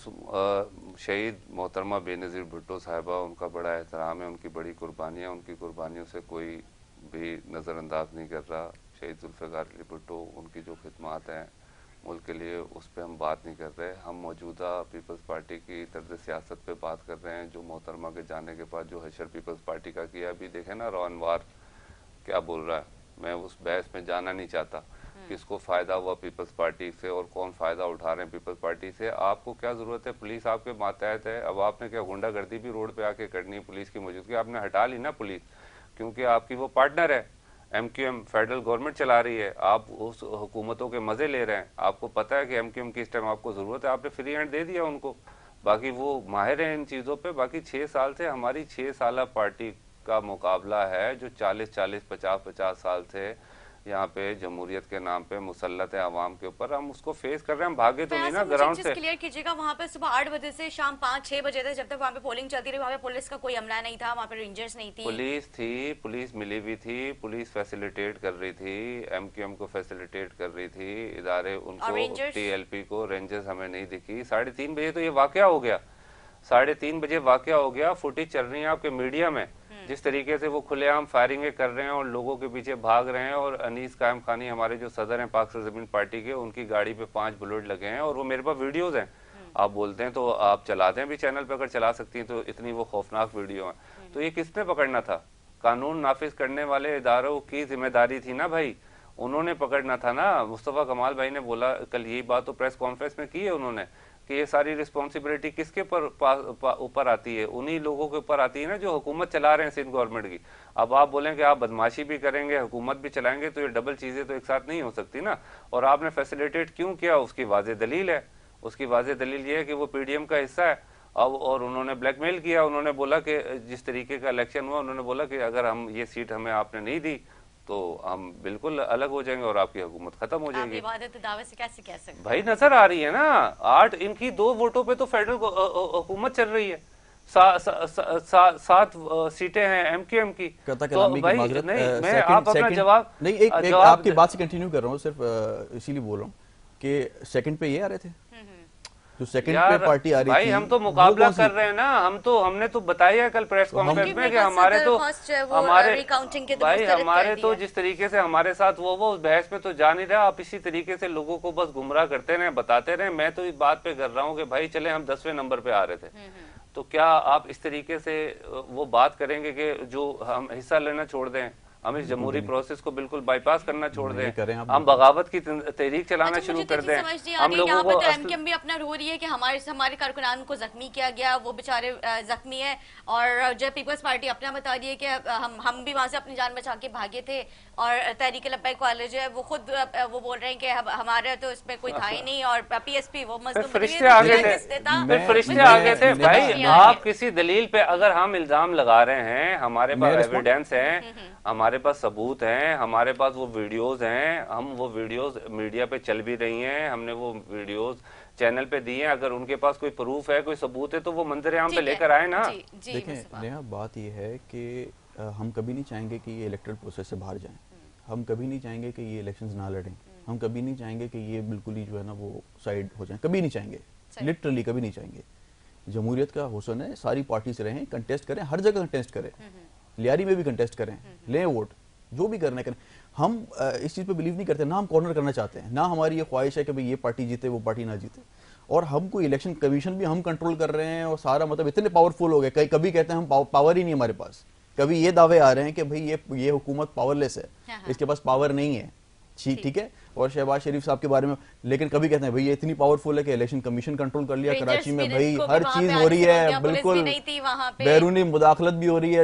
شہید محترمہ بے نظیر بھٹو صاحبہ, ان کا بڑا احترام ہے, ان کی بڑی قربانیاں, ان کی قربانیوں سے کوئی بھی نظر انداز نہیں کر رہا. شہید ذوالفقار علی بھٹو, ان کی جو خدمات ہیں ملک کے لیے, اس پہ ہم بات نہیں کر رہے. ہم موجودہ پیپلز پارٹی کی طرز سیاست پہ بات کر رہے ہیں, جو محترمہ کے جانے کے بعد جو حشر پیپلز پارٹی کا کیا. ابھی دیکھیں نا روانوار کیا بول رہا ہے. میں اس بحث میں جانا نہیں چاہتا, کس کو فائدہ ہوا پیپلز پارٹی سے اور کون فائدہ اٹھا رہے ہیں پیپلز پارٹی سے. آپ کو کیا ضرورت ہے, پولیس آپ کے ماتحت ہے. اب آپ نے کیا غنڈہ گردی بھی روڈ پہ آ کے کرنی ہے پولیس کی موجودگی, آپ نے ہٹا لی نا پولیس, کیونکہ آپ کی وہ پارٹنر ہے. M Q M federal government چلا رہی ہے, آپ اس حکومتوں کے مزے لے رہے ہیں. آپ کو پتا ہے کہ ایم کیو ایم کی اس ٹائم آپ کو ضرورت ہے, آپ نے فری ہینڈ دے دیا ان کو. باقی وہ ماہر ہیں ان چیزوں پہ. باقی چھ سال سے ہماری چھ سالہ پارٹی کا مقابلہ ہے, جو چالیس چالیس پچاس پچاس سال سے یہاں پہ جمہوریت کے نام پہ مسلط ہے عوام کے اوپر, ہم اس کو فیس کر رہے ہیں. ہم بھاگے تو نہیں نا گراؤنڈ سے. کلیئر کیجیے گا, وہاں پہ صبح آٹھ بجے سے شام پانچ چھ بجے تک جب تک وہاں پہ پولنگ چلتی رہی, وہاں پہ پولیس کا کوئی عملہ نہیں تھا, وہاں پہ رینجرز نہیں تھی. پولیس تھی, پولیس ملی ہوئی تھی, پولیس فیسیلیٹیٹ کر رہی تھی, ایم کیو ایم کو فیسیلیٹیٹ کر رہی تھی, ادارے ان کو, ٹی ایل پی کو. رینجرز ہمیں نہیں دکھی. ساڑھے تین بجے تو یہ واقعہ ہو گیا, ساڑھے تین بجے واقعہ ہو گیا. فوٹیج چل رہی ہیں آپ کے میڈیا میں, جس طریقے سے وہ کھلے عام فائرنگیں کر رہے ہیں اور لوگوں کے پیچھے بھاگ رہے ہیں. اور انیس قائم خانی ہمارے جو صدر ہیں پاک سرزمین پارٹی کے, ان کی گاڑی پہ پانچ بلٹ لگے ہیں, اور وہ میرے پاس ویڈیوز ہیں. آپ بولتے ہیں تو آپ چلاتے ہیں بھی چینل پہ, اگر چلا سکتی ہیں تو, اتنی وہ خوفناک ویڈیو ہیں. تو یہ کس نے پکڑنا تھا؟ قانون نافذ کرنے والے اداروں کی ذمہ داری تھی نا بھائی, انہوں نے پکڑنا تھا نا. مصطفیٰ کمال بھائی نے بولا کل, یہی بات تو پریس کانفرنس میں کی ہے انہوں نے, کہ یہ ساری رسپانسبلٹی کس کے اوپر آتی ہے؟ انہی لوگوں کے اوپر آتی ہے نا جو حکومت چلا رہے ہیں سندھ گورنمنٹ کی. اب آپ بولیں کہ آپ بدماشی بھی کریں گے, حکومت بھی چلائیں گے, تو یہ ڈبل چیزیں تو ایک ساتھ نہیں ہو سکتی نا. اور آپ نے فیسیلیٹیٹ کیوں کیا, اس کی واضح دلیل ہے. اس کی واضح دلیل یہ ہے کہ وہ پی ڈی ایم کا حصہ ہے, اب اور انہوں نے بلیک میل کیا. انہوں نے بولا کہ جس طریقے کا الیکشن ہوا, انہوں نے بولا کہ اگر ہم یہ سیٹ ہمیں آپ نے نہیں دی تو ہم بالکل الگ ہو جائیں گے اور آپ کی حکومت ختم ہو جائے گی. بھائی نظر آ رہی ہے نا, آٹھ ان کی دو ووٹوں پہ تو فیڈرل حکومت چل رہی ہے, سات سیٹیں ہیں ایم کیو ایم کی. تو بھائی نہیں, میں آپ اپنا جواب نہیں, ایک آپ کی بات سے کنٹینیو کر رہا ہوں, صرف اسی لیے بول رہا ہوں کہ سیکنڈ پہ یہ آ رہے تھے, جو سیکنڈ پہ پارٹی آ رہی تھی. بھائی ہم تو مقابلہ کر رہے ہیں نا, ہم تو ہم نے تو بتایا ہے کل پریس کانفرنس میں کہ ہمارے تو ہمارے بھائی ہمارے تو جس طریقے سے ہمارے ساتھ وہ وہ بحث میں تو جا نہیں رہا. آپ اسی طریقے سے لوگوں کو بس گمراہ کرتے رہے, بتاتے رہے. میں تو اس بات پہ کر رہا ہوں کہ بھائی چلے ہم دسویں نمبر پہ آ رہے تھے, تو کیا آپ اس طریقے سے وہ بات کریں گے کہ جو ہم حصہ لینا چھوڑ دیں, ہم اس جمہوری پروسیس کو بالکل بائی پاس کرنا چھوڑ دیں, ہم بغاوت کی تحریک چلانا شروع کر دیں. ہم لوگوں کو ایم کیو ایم بھی اپنا رو رہی ہے کہ ہمارے ہمارے کارکنان کو زخمی کیا گیا, وہ بیچارے زخمی ہیں, اور جو پیپلز پارٹی اپنا بتا رہی ہے کہ ہم ہم بھی وہاں سے اپنی جان بچا کے بھاگے تھے, اور تحریک لبیک کالج ہے وہ خود وہ بول رہے ہیں کہ ہمارے تو اس میں کوئی تھا ہی نہیں, اور پی ایس پی وہ مظلوم فرشتے آگے تھے, فرشتے آگے تھے. بھائی آپ کسی دلیل پہ اگر ہم الزام لگا رہے ہیں, ہمارے پاس ایویڈنس ہیں, ہمارے پاس ثبوت ہیں, ہمارے پاس وہ ویڈیوز ہیں, ہم وہ ویڈیوز میڈیا پہ چل بھی رہی ہیں, ہم نے وہ ویڈیوز چینل پہ دی ہیں. اگر ان کے پاس کوئی پروف ہے, کوئی ثبوت ہے, تو وہ منظر عام پہ لے کر آئے نا. دیکھیں نیہا, بات یہ ہے کہ ہم کبھی نہیں چاہیں گے کہ یہ الیکٹرل پروسیس سے باہر جائیں, ہم کبھی نہیں چاہیں گے کہ یہ الیکشنز نہ لڑیں, ہم کبھی نہیں چاہیں گے کہ یہ بالکل ہی جو ہے نا وہ سائیڈ ہو جائیں, کبھی نہیں چاہیں گے, لٹرلی کبھی نہیں چاہیں گے. جمہوریت کا حسن ہے, ساری پارٹی سے رہیں, کنٹیسٹ کریں, ہر جگہ کنٹیسٹ کریں, لیاری میں بھی کنٹیسٹ کریں, لیں ووٹ, جو بھی کرنا کریں. ہم اس چیز پہ بلیو نہیں کرتے, نہ ہم کارنر کرنا چاہتے ہیں, نہ ہماری یہ خواہش ہے کہ بھئی یہ پارٹی جیتے وہ پارٹی نہ جیتے. اور ہم کو الیکشن کمیشن بھی ہم کنٹرول کر رہے ہیں, اور سارا مطلب اتنے پاورفل ہو گئے, کبھی کہتے ہیں ہم پاور ہی نہیں ہمارے پاس, کبھی یہ دعوے آ رہے ہیں کہ بھئی یہ یہ حکومت پاور لیس ہے, اس کے پاس پاور نہیں ہے. ٹھیک ہے, اور شہباز شریف صاحب کے بارے میں, لیکن کبھی کہتے ہیں بھائی یہ اتنی پاورفل ہے کہ الیکشن کمیشن کنٹرول کر لیا کراچی میں, بھائی ہر چیز ہو رہی ہے, بالکل بیرونی مداخلت بھی ہو رہی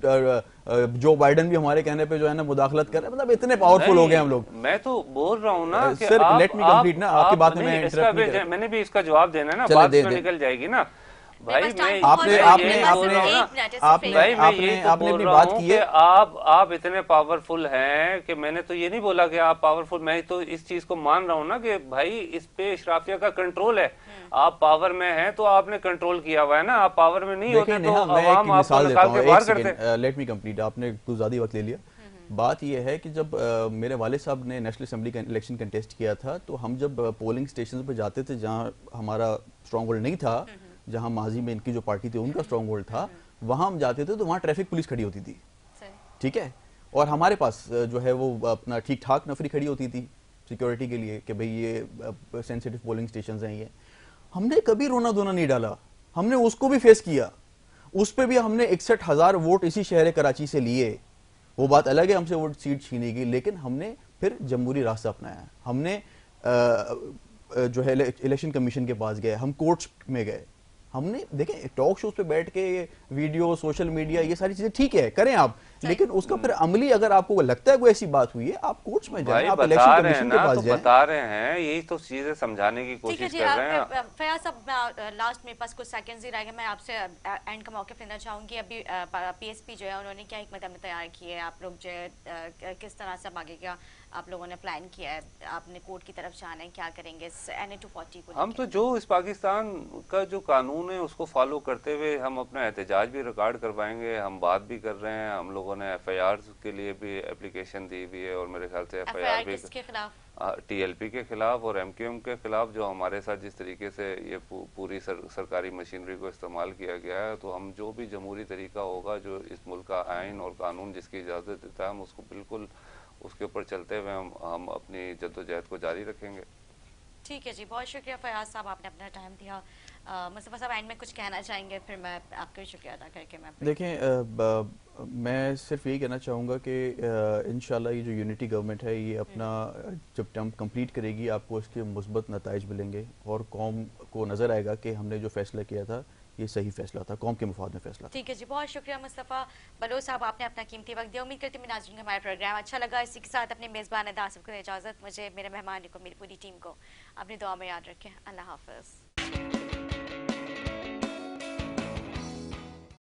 ہے, جو بائیڈن بھی ہمارے کہنے پہ جو ہے نا مداخلت کر رہے ہیں, مطلب اتنے پاورفل ہو گئے ہم لوگ. میں تو بول رہا ہوں نا کہ سر لیٹ می کمپلیٹ نا, آپ کی بات میں انٹرپٹ نہیں کر, میں نے بھی اس کا جواب دینا ہے نا, بات اس میں نکل جائے گی نا. بھائی میں آپ نے آپ نے آپ نے آپ نے آپ نے آپ نے بھی بات کی ہے, آپ آپ اتنے پاورفل ہیں کہ میں نے تو یہ نہیں بولا کہ آپ پاورفل, میں تو اس چیز کو مان رہا ہوں نا کہ بھائی اس پہ اشرافیہ کا کنٹرول ہے. آپ پاور میں ہیں تو آپ نے کنٹرول کیا ہوا ہے نا, آپ پاور میں نہیں ہوتے تو عوام آپ کو نکال کے باہر کرتے. لیٹ می کمپلیٹ, آپ نے کچھ زیادہ وقت لے لیا. بات یہ ہے کہ جب میرے والد صاحب نے نیشنل اسمبلی کا الیکشن کنٹیسٹ کیا تھا تو ہم جب پولنگ اسٹیشن پہ جاتے تھے جہاں ہمارا اسٹرانگ ہولڈ نہیں تھا, جہاں ماضی میں ان کی جو پارٹی تھی ان کا اسٹرانگ ہولڈ تھا, وہاں ہم جاتے تھے تو وہاں ٹریفک پولیس کھڑی ہوتی تھی, ٹھیک ہے, اور ہمارے پاس جو ہے وہ اپنا ٹھیک ٹھاک نفری کھڑی ہوتی تھی سیکیورٹی کے لیے کہ بھئی یہ سینسیٹیو پولنگ اسٹیشنز ہیں. یہ ہم نے کبھی رونا دھونا نہیں ڈالا, ہم نے اس کو بھی فیس کیا, اس پہ بھی ہم نے اکسٹھ ہزار ووٹ اسی شہر کراچی سے لیے. وہ بات الگ ہے ہم سے ووٹ سیٹ چھینی گئی, لیکن ہم نے پھر جمہوری راستہ اپنایا. ہم نے جو ہے الیکشن کمیشن کے پاس گئے, ہم کورٹس میں گئے, ہم نے دیکھیں ٹاک شوز پہ بیٹھ کے ویڈیو سوشل میڈیا یہ ساری چیزیں ٹھیک ہے کریں آپ, لیکن اس کا پھر عملی اگر آپ کو لگتا ہے کوئی ایسی بات ہوئی ہے آپ کورٹس میں جائیں, آپ الیکشن کمیشن کے پاس جائیں. بتا رہے ہیں یہی تو چیزیں سمجھانے کی کوشش کر رہے ہیں. فیاض صاحب لاسٹ میرے پاس کچھ سیکنڈز ہی رہ گئے, میں آپ سے اینڈ کا موقف لینا چاہوں گی. ابھی پی ایس پی جو ہے انہوں نے کیا حکمت عملی تیار کی ہے, آپ لوگ جو ہے کس طرح سے آگے کیا آپ لوگوں نے پلان کیا ہے, آپ نے کورٹ کی طرف جانا ہے, کیا کریں گے این اے ٹو فورٹی کو؟ ہم تو جو اس پاکستان کا جو قانون ہے اس کو فالو کرتے ہوئے ہم اپنا احتجاج بھی ریکارڈ کروائیں گے. ہم بات بھی کر رہے ہیں, ہم لوگوں نے ایف آئی آرز کے لیے بھی اپلیکیشن دی ہوئی ہے, اور میرے خیال سے ایف آئی آر بھی ٹی ایل پی کے خلاف اور ایم کیو ایم کے خلاف, جو ہمارے ساتھ جس طریقے سے یہ پوری سرکاری مشینری کو استعمال کیا گیا ہے. تو ہم جو بھی جمہوری طریقہ ہوگا, جو اس ملک کا آئین اور قانون جس کی اجازت دیتا ہے, ہم اس کو بالکل اس کے اوپر چلتے ہوئے ہم ہم اپنی جدوجہد کو جاری رکھیں گے. ٹھیک ہے جی, بہت شکریہ فیاض صاحب, آپ نے اپنا ٹائم دیا. مصطفیٰ صاحب اینڈ میں کچھ کہنا چاہیں گے, پھر میں آپ کا شکریہ ادا کر کے میں دیکھیں میں صرف یہی کہنا چاہوں گا کہ انشاءاللہ یہ جو یونٹی گورنمنٹ ہے یہ اپنا جب ٹرم کمپلیٹ کرے گی آپ کو اس کے مثبت نتائج ملیں گے, اور قوم کو نظر آئے گا کہ ہم نے جو فیصلہ کیا تھا یہ صحیح فیصلہ تھا, قوم کے مفاد میں فیصلہ تھا. ٹھیک ہے جی, بہت شکریہ مصطفیٰ بلوچ صاحب, آپ نے اپنا قیمتی وقت دیا. امید کرتی ہوں ناظرین کو ہمارا پروگرام اچھا لگا. اسی کے ساتھ اپنے میزبان ادا آصف کو اجازت, مجھے میرے مہمان کو میری پوری ٹیم کو اپنی دعا میں یاد رکھیں. اللہ حافظ.